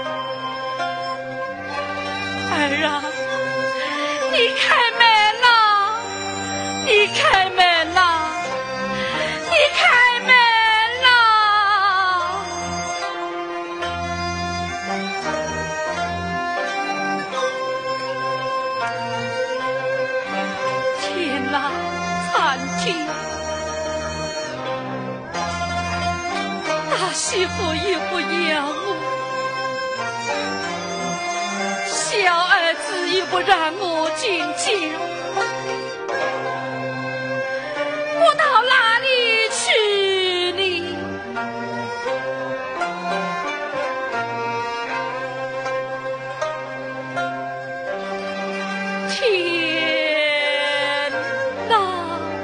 儿啊，你开门呐，你开门呐，你开门。大媳妇也不要我，小儿子也不让我进京，我到哪里去呢？天哪！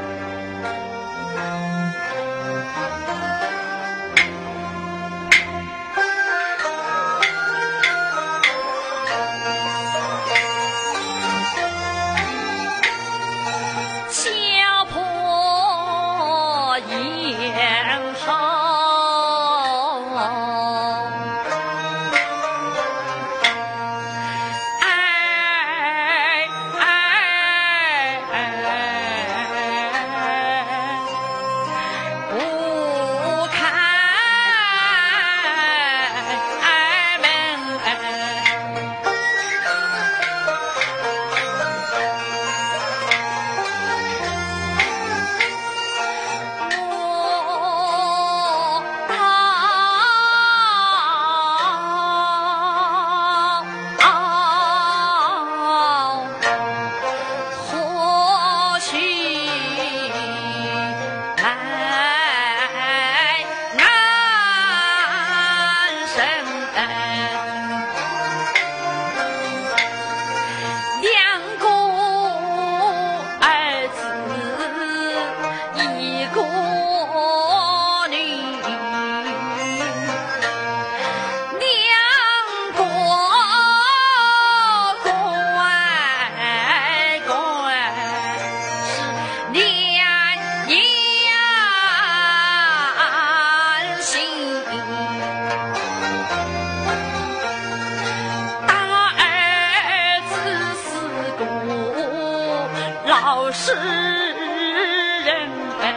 是人，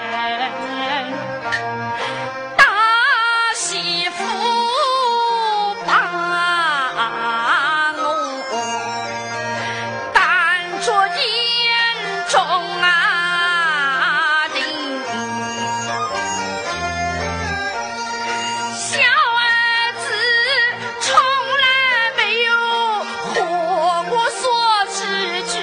大媳妇把我担转中啊定，小儿子从来没有活过所之句，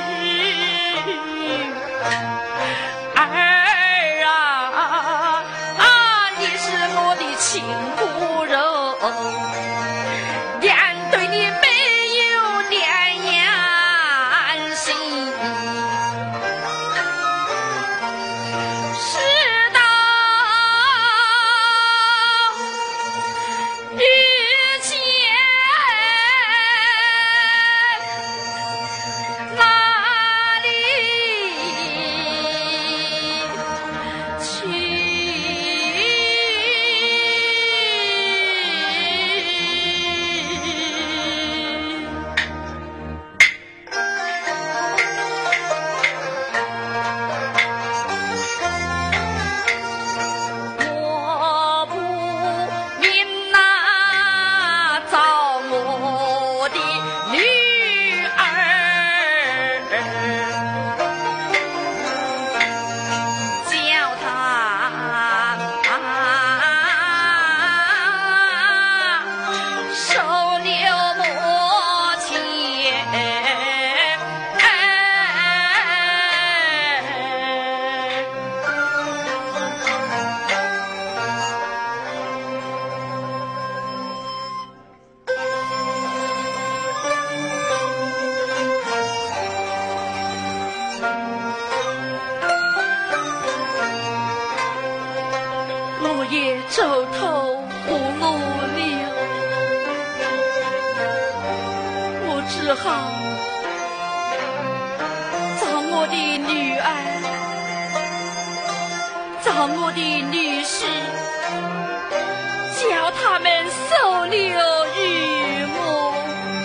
儿啊啊，你是我的亲骨肉，连对你没有怜言心，事到遇见哪里去？我不明那找我的女儿，叫她收留母亲。我也走投无路了，我只好找我的女儿，找我的女婿，叫他们收留于我。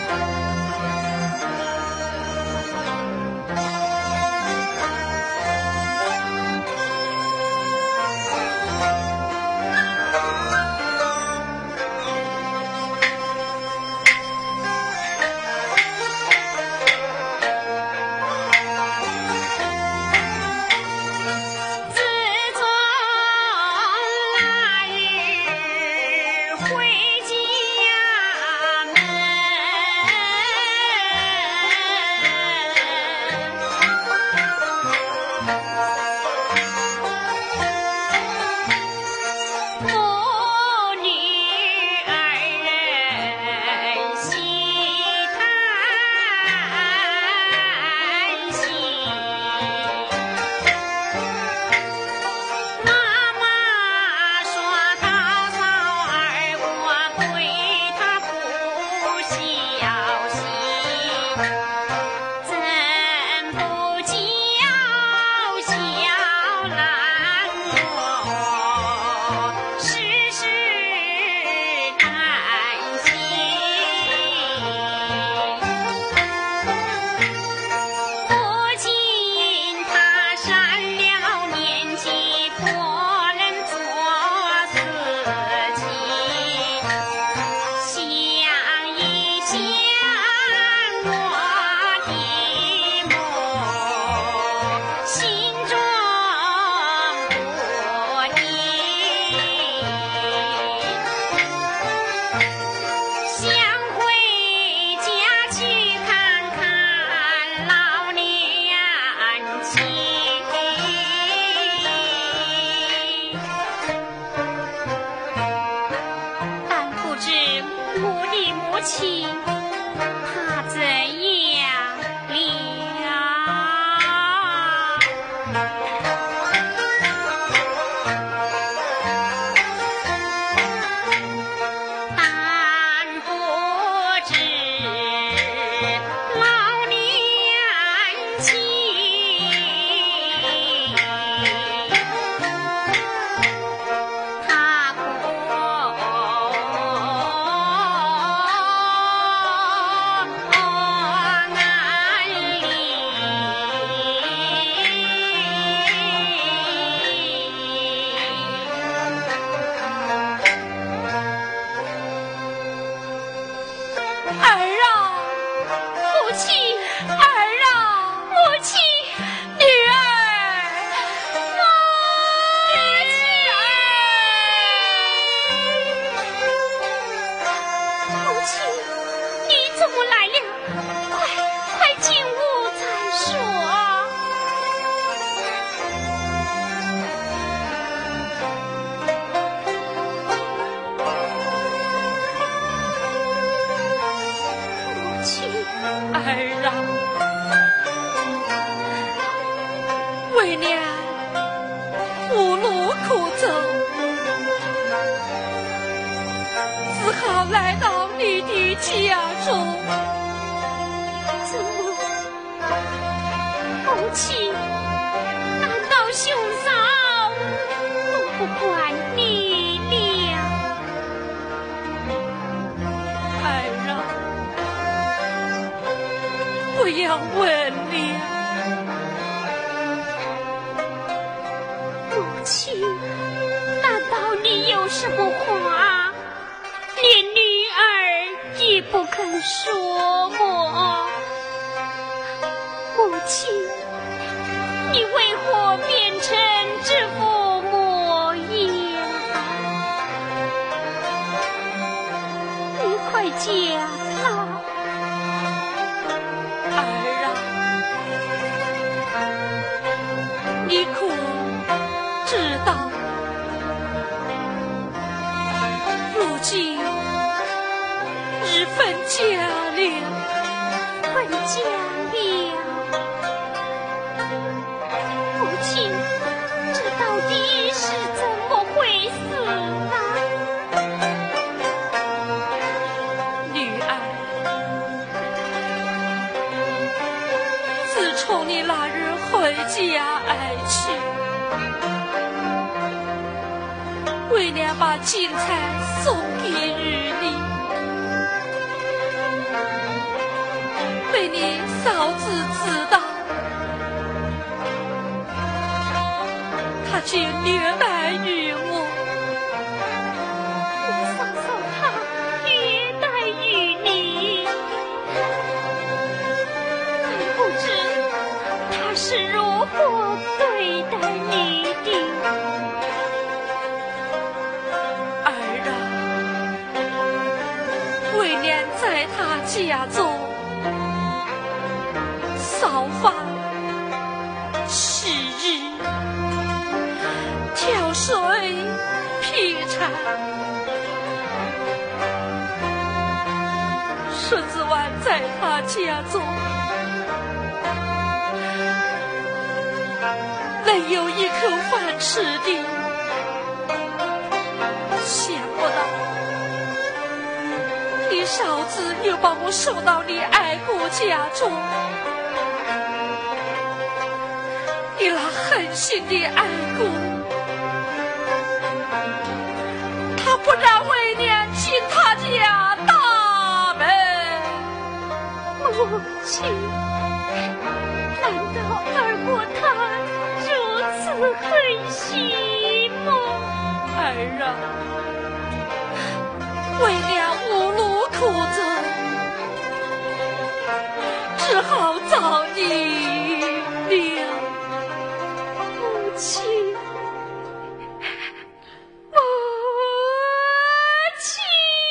自从那日回家家中。 怎么，母亲？难道兄嫂都不管你了？ 儿啊，不要问了。 母亲，难道你有什么话，连女儿也不肯说么？母亲，你为何变成这副模样？你快讲啊！ 儿啊，你可知道，如今日分家了， 分家了。母亲，这到底是怎么回事啊？ 女儿，自从你那日回家而去，为娘把金钗送给于你，被你嫂子知道，她就虐待于我。 我嫂嫂她虐待于你，还不知她是如何对待你的。 儿啊，为娘在她家中烧饭、洗衣、挑水、劈柴，甚至还在她家中能有一口饭吃的。想不到你嫂子又把我送到你爱姑家中，你那狠心的爱姑，她不让为娘进她家大门。 母亲，难道二姑她如此狠心吗？ 儿啊，为娘无路可走，只好找你了。 母亲，母亲。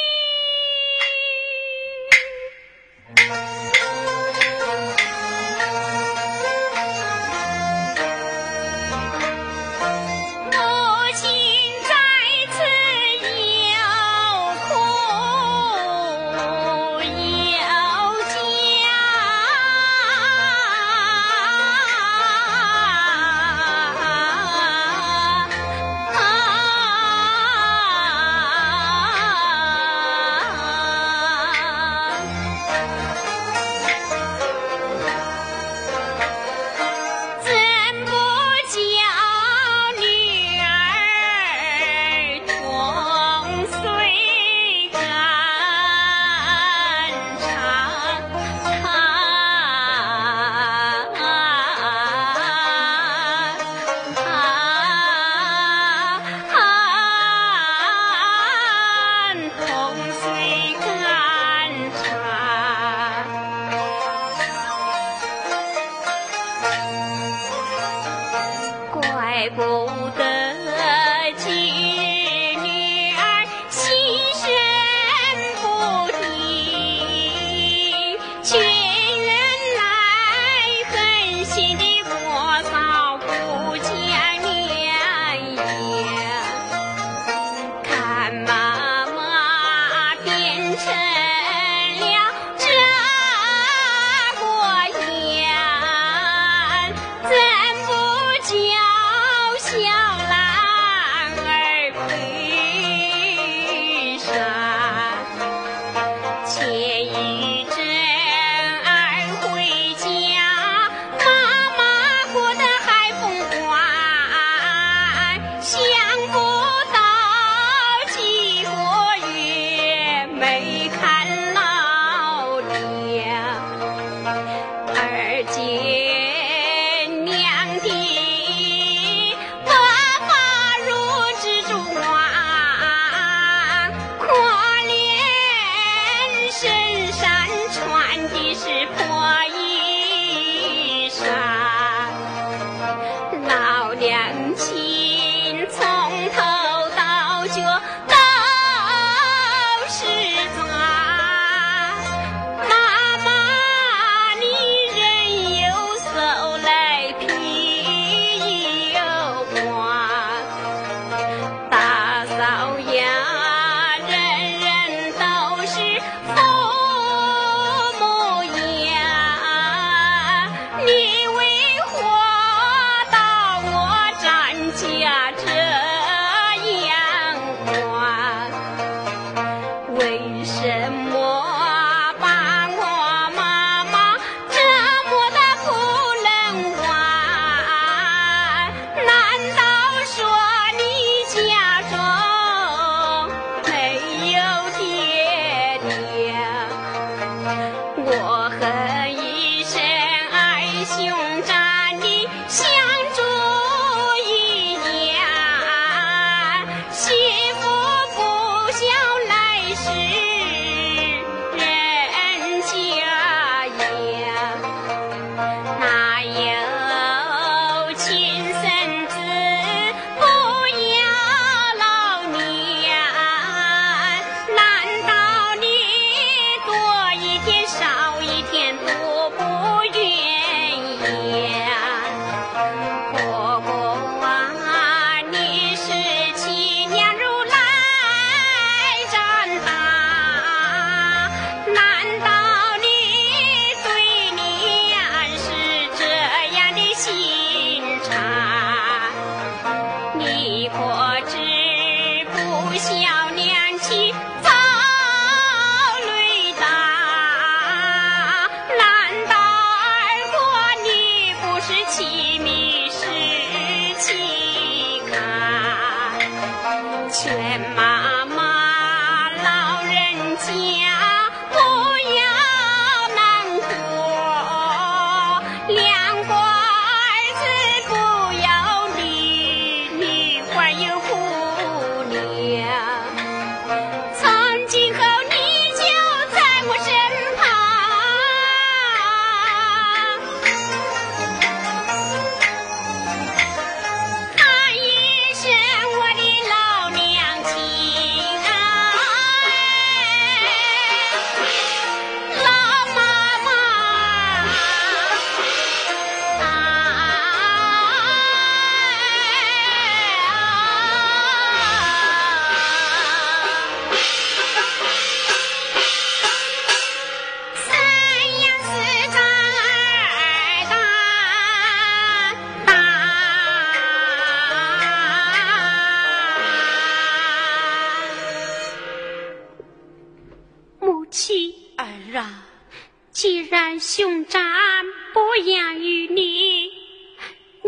母亲在此有苦有怎不叫女儿同岁赶场，同岁赶场。怪不得今女儿心神不定，却原来狠心的过扫顾家娘呀！看妈妈变成了这模样，怎不叫小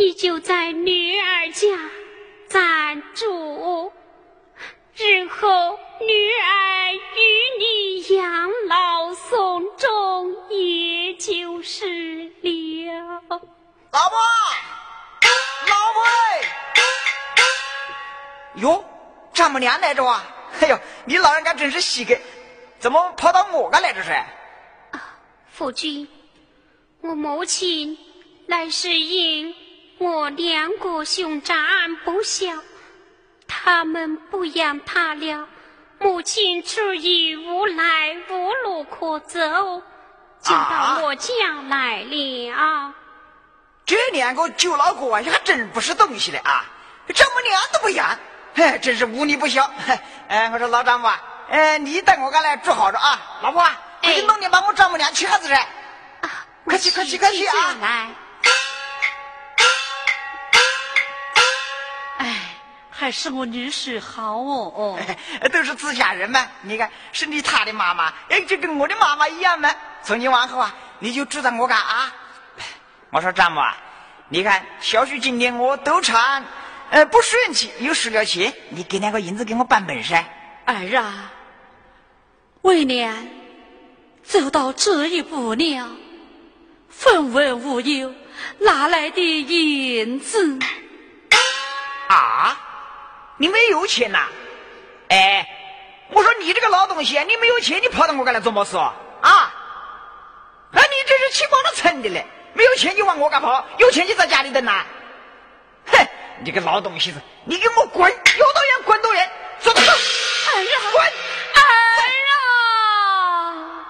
你就在女儿家暂住，日后女儿与你养老送终，也就是了。 老婆，老婆，哟，丈母娘来着啊！哎呦，你老人家真是稀罕，怎么跑到我家来着噻？ 啊，夫君，我母亲来是因我两个兄长不孝，他们不养他了，母亲出于无奈无路可走，就到我家来了。啊、 这两个舅老哥啊，还真不是东西的啊！丈母娘都不养，哎，真是无理不孝。哎，我说老丈夫啊，哎，你带我家来住好着啊，老婆，快去弄点把我丈母娘请下子噻。 啊， 快去快去快去啊！ 来。 哎，还是我女婿好哦哦， 哎、都是自家人嘛。你看，是你他的妈妈，哎，就跟我的妈妈一样嘛。从今往后啊，你就住在我家啊。我说丈母啊，你看小婿今天我都常呃不顺气，又失了钱，你给两个银子给我办本噻。 儿啊，为娘走到这一步了，分文无有，哪来的银子？ 啊，你没有钱呐、啊？哎，我说你这个老东西，你没有钱，你跑到我家来做么事啊？啊，那你这是起光了蹭的嘞！没有钱就往我家跑，有钱就在家里等呐、啊。哼，你这个老东西，你给我滚！有多远滚多远，走走走！ 儿啊， 滚！ 儿啊！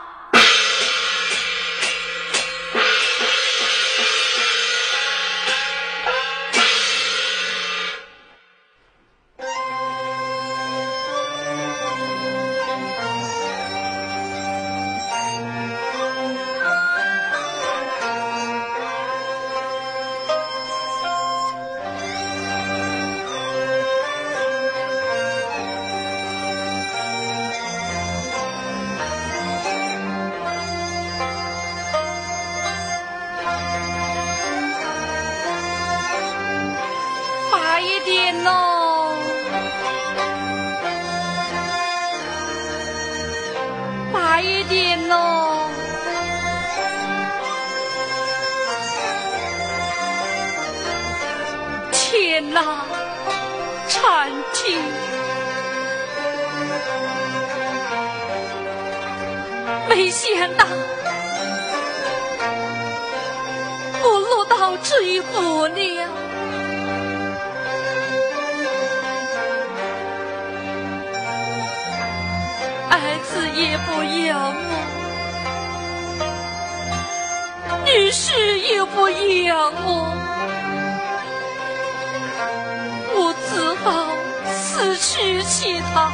天哪，产气！没想到我落到这一步了。儿子也不养我，女婿也不养我，我只好死去其他。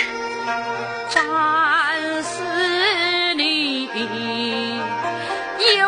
战死里也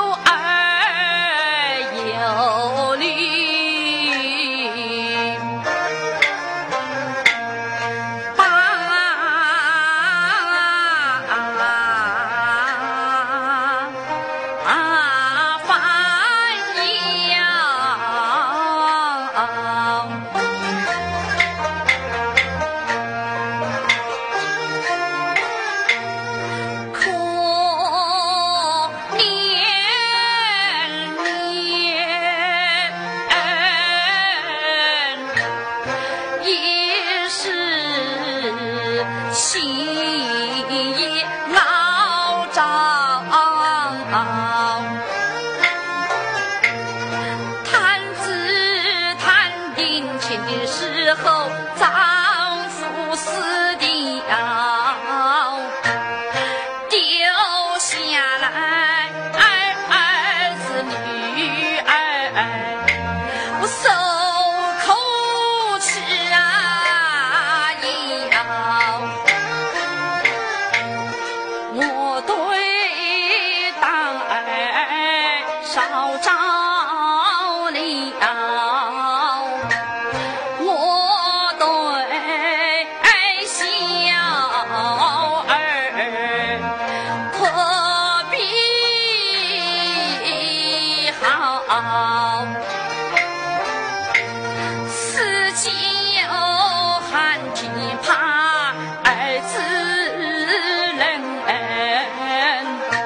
少着了，我对小儿特别好，四季有寒天怕儿子冷，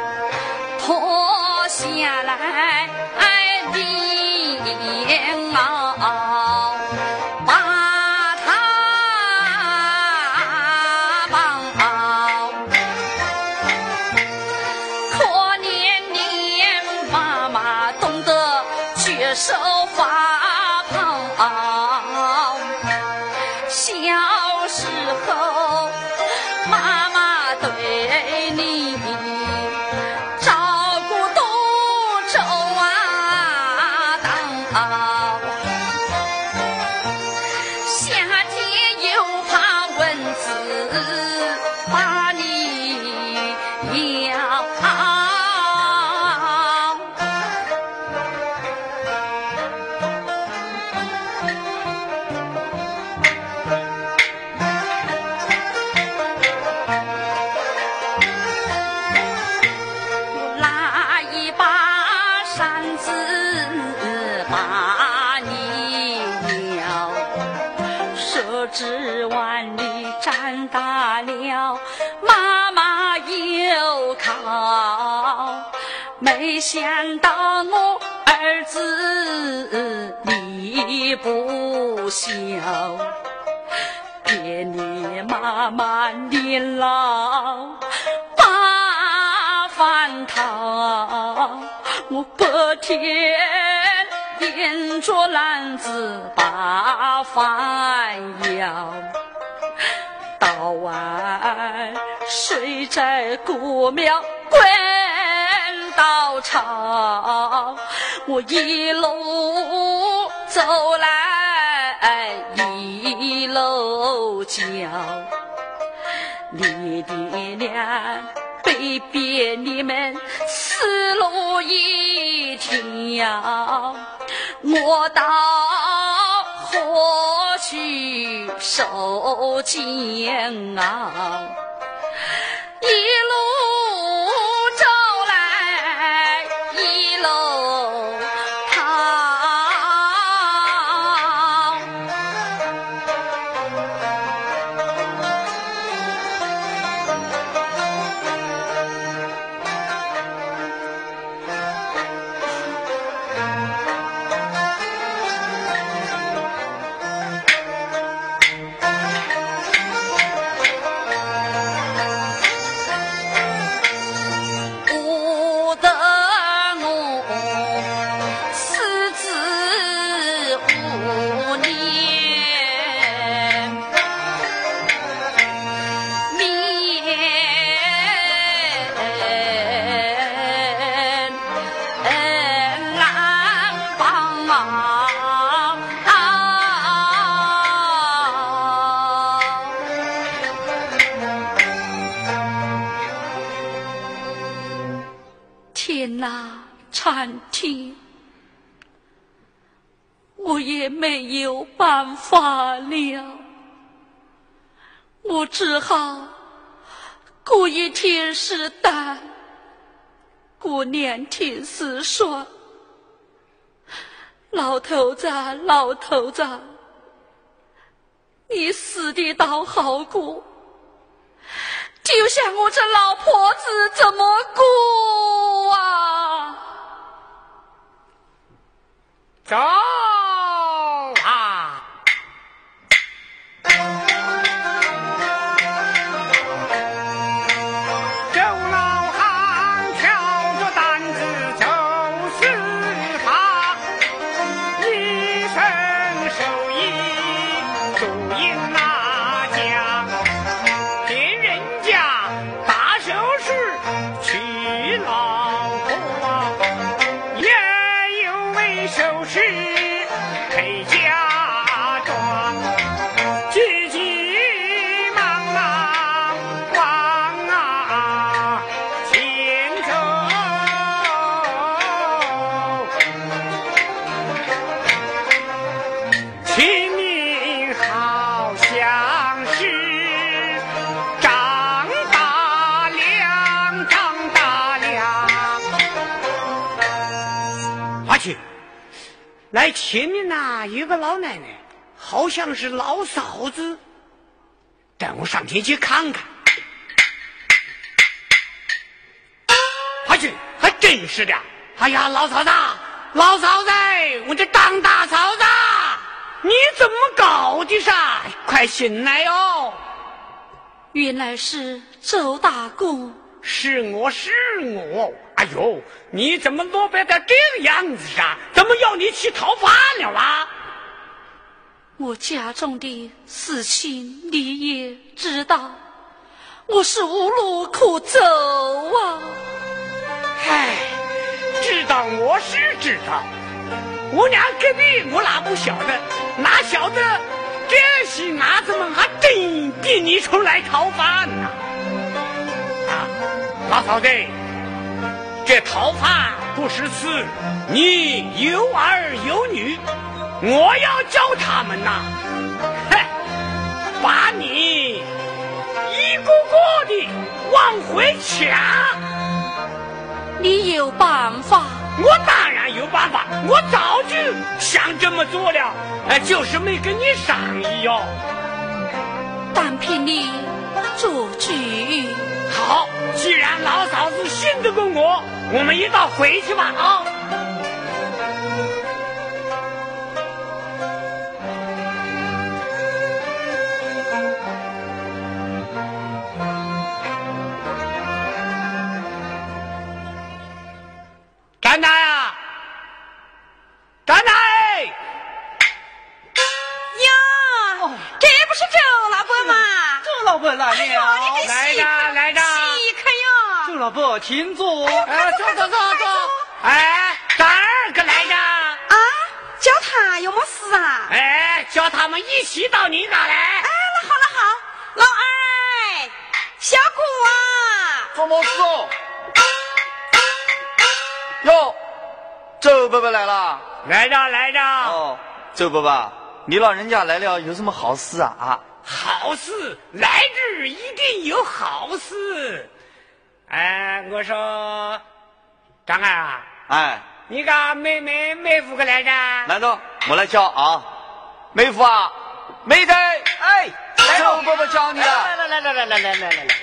脱下来棉袄把它绑，可怜怜妈妈懂得绝手发跑，小时候妈妈对你照顾多周啊当，夏天又怕蚊子把你咬，拿一把扇子把你咬，设置万里长大了，妈妈又考，没想到我儿子你不小，给你妈妈年老把饭讨，我白天沿着篮子把饭舀，到晚睡在古庙滚到潮，我一路走来一路叫，你的娘被别你们死路一条，我到河去受煎熬，一路走来一路逃。天哪，苍天！我也没有办法了，我只好过一天是蛋，过两天是霜。老头子，老头子，你死的倒好过，就像我这老婆子怎么过啊？ 走啊！周老汉挑着担子就是他，一生受益主因那家，别人家大手术娶老婆，也有为手术去。来前面呐有个老奶奶，好像是老嫂子，带我上前去看看。快去，还真是的！哎呀，老嫂子，老嫂子，我这张大嫂子，你怎么搞的噻？快醒来哟！ 原来是周大姑。 是我是我，哎呦，你怎么落败到这个样子噻？怎么要你去讨饭了啦？ 我家中的事情你也知道，我是无路可走啊。 唉，知道我是知道，我俩隔壁我哪不晓得，哪晓得这些伢子们还真逼你出来讨饭呢、啊！啊，老嫂子，这讨饭不是事，你有儿有女，我要教他们呐、啊，哼，把你一个个的往回抢。 你有办法？ 我当然有办法，我早就想这么做了，呃，就是没跟你商议哟。 但凭你做主。 好，既然老嫂子信得过我，我们一道回去吧啊！站哪呀？站哪？ 哟，这不是周老伯吗？ 周老伯来了， 哎呦，你来着来着， 稀客哟！ 周老伯，请坐。 哎，坐坐坐坐。哎，张二哥来着。 啊，叫他有么事啊？ 哎，叫他们一起到你那来。 哎，那好了好，老二，小姑啊， 做么事哦？哟，周伯伯来了。 来着来着。 哦，周伯伯，你老人家来了，有什么好事啊？啊， 好事，来日一定有好事。哎，我说，张二啊， 哎， 你个妹妹妹夫个来着？ 来着，我来叫啊，妹夫啊，妹子，哎，周伯伯叫你了。 来来来来来来来来来。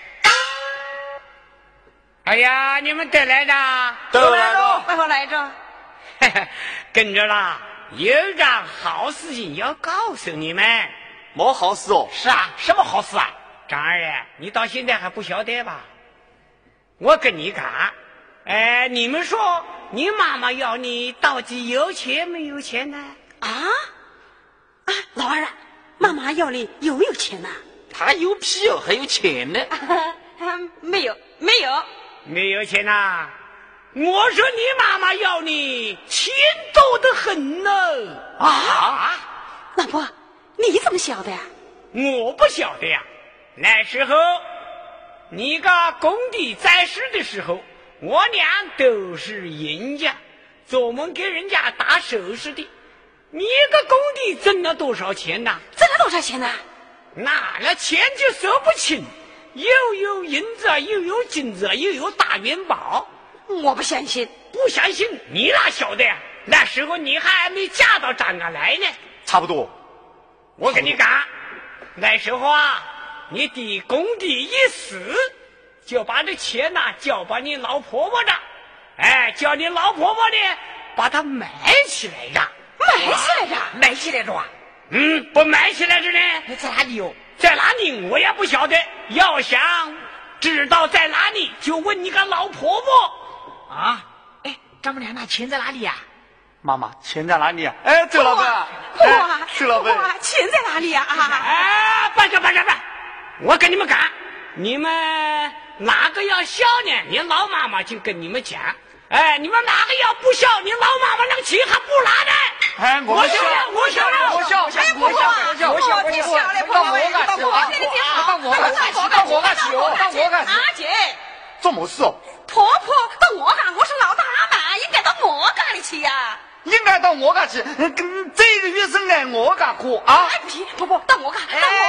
哎呀，你们得来着？ 都来着。 快快来着。 跟着啦，有桩好事情要告诉你们。 没好事哦。 是啊，什么好事啊？张二爷，你到现在还不晓得吧？我跟你讲，哎，你们说你妈妈要你到底有钱没有钱呢？ 啊啊，老二啊，妈妈要你有没有钱呐、啊？ 他有屁哦，还有钱呢？ 啊、没有，没有， 没有钱呐、啊？我说你妈妈要你钱多得很呢。 啊，老婆，你怎么晓得呀？ 我不晓得呀。那时候你个工地在世的时候，我俩都是人家，专门给人家打首饰的。你个工地挣了多少钱呐？ 挣了多少钱呐？ 那那钱就说不清，又有银子，又有金子，又有大元宝。 我不相信。 不相信你哪晓得呀？那时候你还没嫁到张家来呢。 差不多。 我跟你讲，那时候啊，你的工地一死，就把这钱呐、啊、交把你老婆婆的，哎，叫你老婆婆呢把它埋起来着。 埋起来着？ 埋起来着啊？ 嗯，不埋起来着呢？ 在哪里哟？ 在哪里我也不晓得。要想知道在哪里，就问你个老婆婆。 啊，哎，丈母娘那钱在哪里呀、啊？ 妈妈，钱在哪里啊？哎，周老板， 哇， 周老板， 哇，钱在哪里啊？ 哎，不是不是不是，我跟你们讲，你们哪个要孝呢？你老妈妈就跟你们讲，哎，你们哪个要不孝，你老妈妈那个钱还不拿呢？ 哎， 我孝了，我孝了， 我孝， 哎，婆婆， 我孝， 我孝，你孝了，婆婆，到我这里去， 到我干去，到我干去，到我干去。 阿姐， 做么事哦？ 婆婆到我干，我是老大嘛，应该到我干里去呀。 应该到我干去，跟这个月是按我干活啊！ 哎，不行，婆婆到我干，到我干。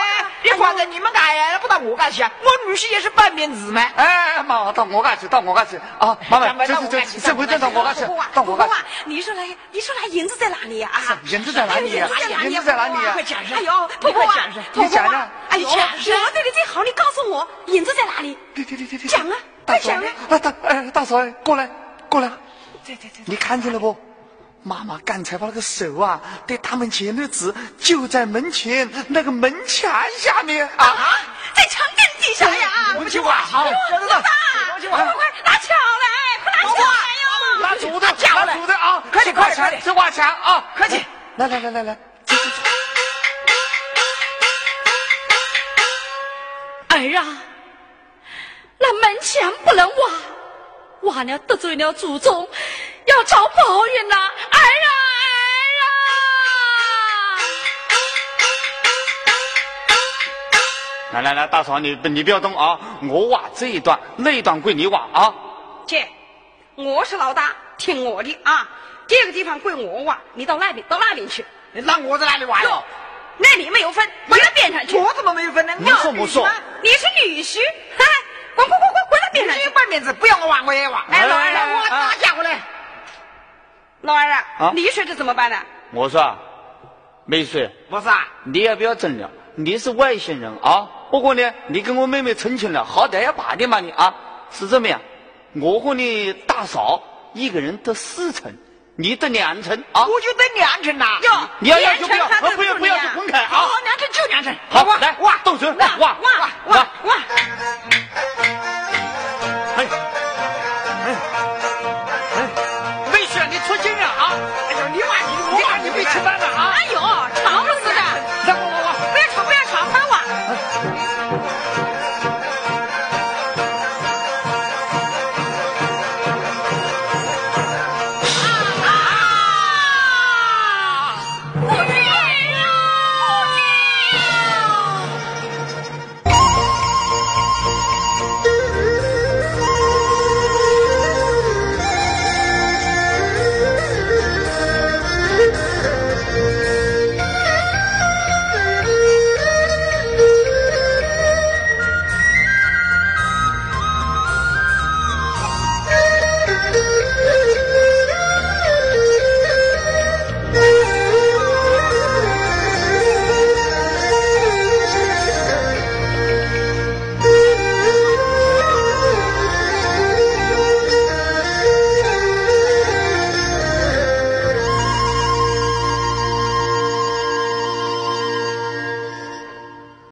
你放在你们家呀，不到我家去啊？我女婿也是半边子嘛。 哎，妈，到我家去，到我家去啊！妈妈，这这这这回这到我家去，到我家去。 你说来，你说来，银子在哪里呀？啊， 银子在哪里呀？银子在哪里呀？ 快讲上！ 哎呦，婆婆啊， 你讲讲。 哎呦，我对你最好，你告诉我银子在哪里？ 对对对对对， 讲啊，快讲啊！ 啊，大哎，大嫂，过来过来。 对对对， 你看见了不？妈妈刚才把那个手啊，对他们前的指就在门前那个门墙下面啊， 在墙根底下呀！ 我去挖，好， 老大，快快快，拿锹来，快拿锹来哟！ 拿锄头，拿锄头啊！ 快点快点， 去挖墙啊！ 快去！ 来来来来来，走走走。 儿啊，那门墙不能挖，挖了得罪了祖宗，要遭报应呐！儿啊儿啊！来来来，大嫂，你你不要动啊！我挖这一段，那一段归你挖啊！ 姐，我是老大，听我的啊！这个地方归我挖，你到那边到那边去。 那我在哪里挖哟？ 那里没有分，回到边上去。 我怎么没有分呢？ 你说不说？ 你是女婿，哎，滚滚滚滚，回到边上去。 半边子，不要我挖，我也挖。哎，老二，我打家伙来。 老二啊， 啊你说这怎么办呢？ 我说啊，没水， 不是啊， 你也不要争了，你是外星人啊！不过呢，你跟我妹妹成亲了，好歹要把点嘛你啊！是这么样，我和你大嫂一个人得四成，你得两成啊！ 我就得两成呐！ 哟， 你要要就不要， 两成不要不要就分开啊！ 好，两成就两成。 好， 挖来挖， 动手来挖挖挖挖！ 哎哎哎，没事，你出劲了啊！